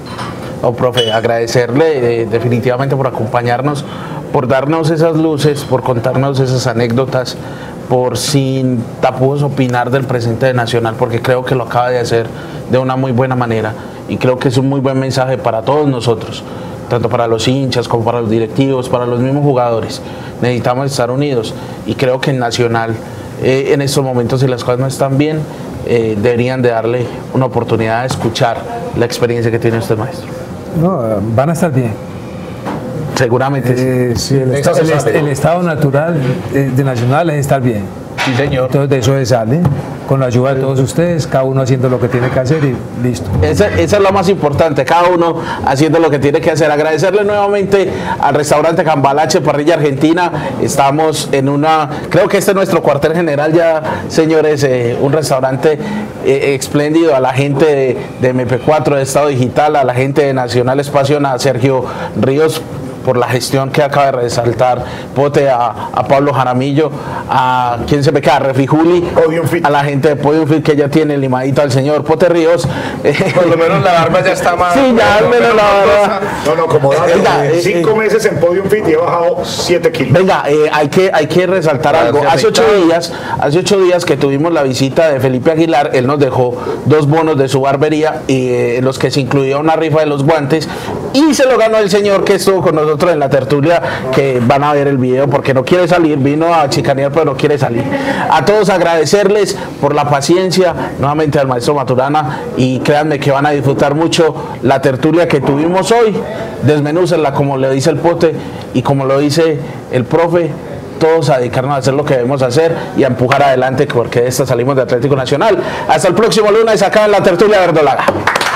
Oh, profe, agradecerle eh, definitivamente por acompañarnos, por darnos esas luces, por contarnos esas anécdotas, por sin tapujos opinar del presente de Nacional, porque creo que lo acaba de hacer de una muy buena manera y creo que es un muy buen mensaje para todos nosotros, tanto para los hinchas como para los directivos, para los mismos jugadores. Necesitamos estar unidos y creo que en Nacional eh, en estos momentos, si las cosas no están bien, eh, deberían de darle una oportunidad de escuchar la experiencia que tiene usted, maestro.
No, van a estar bien.
Seguramente
eh, sí. El, esta, el, est el estado natural de Nacional es estar bien.
Sí, señor.
Entonces de eso se sale, con la ayuda de todos ustedes, cada uno haciendo lo que tiene que hacer y listo.
Esa, esa es lo más importante, cada uno haciendo lo que tiene que hacer. Agradecerle nuevamente al restaurante Cambalache, Parrilla Argentina. Estamos en una, creo que este es nuestro cuartel general ya, señores, eh, un restaurante eh, espléndido. A la gente de, de eme pe cuatro, de Estado Digital, a la gente de Nacional Espacio, a Sergio Ríos, por la gestión que acaba de resaltar, Pote, a, a Pablo Jaramillo, a quien se me queda, Refri Juli, a la gente de Podium Fit que ya tiene limadito al señor Pote Ríos.
Por lo menos la barba ya está más.
Sí, ya al menos la barba.
No, no, como da, venga, eh, cinco eh, meses en Podium Fit y he bajado siete kilos.
Venga, eh, hay que hay que resaltar Gracias, algo. Hace ocho días, hace ocho días que tuvimos la visita de Felipe Aguilar, él nos dejó dos bonos de su barbería y eh, en los que se incluía una rifa de los guantes y se lo ganó el señor que estuvo con nosotros en la tertulia, que van a ver el video porque no quiere salir, vino a chicanear pero no quiere salir. A todos agradecerles por la paciencia, nuevamente al maestro Maturana, y créanme que van a disfrutar mucho la tertulia que tuvimos hoy. Desmenúcenla como le dice el Pote y como lo dice el profe, todos a dedicarnos a hacer lo que debemos hacer y a empujar adelante, porque de esta salimos de Atlético Nacional. Hasta el próximo lunes acá en la tertulia verdolaga.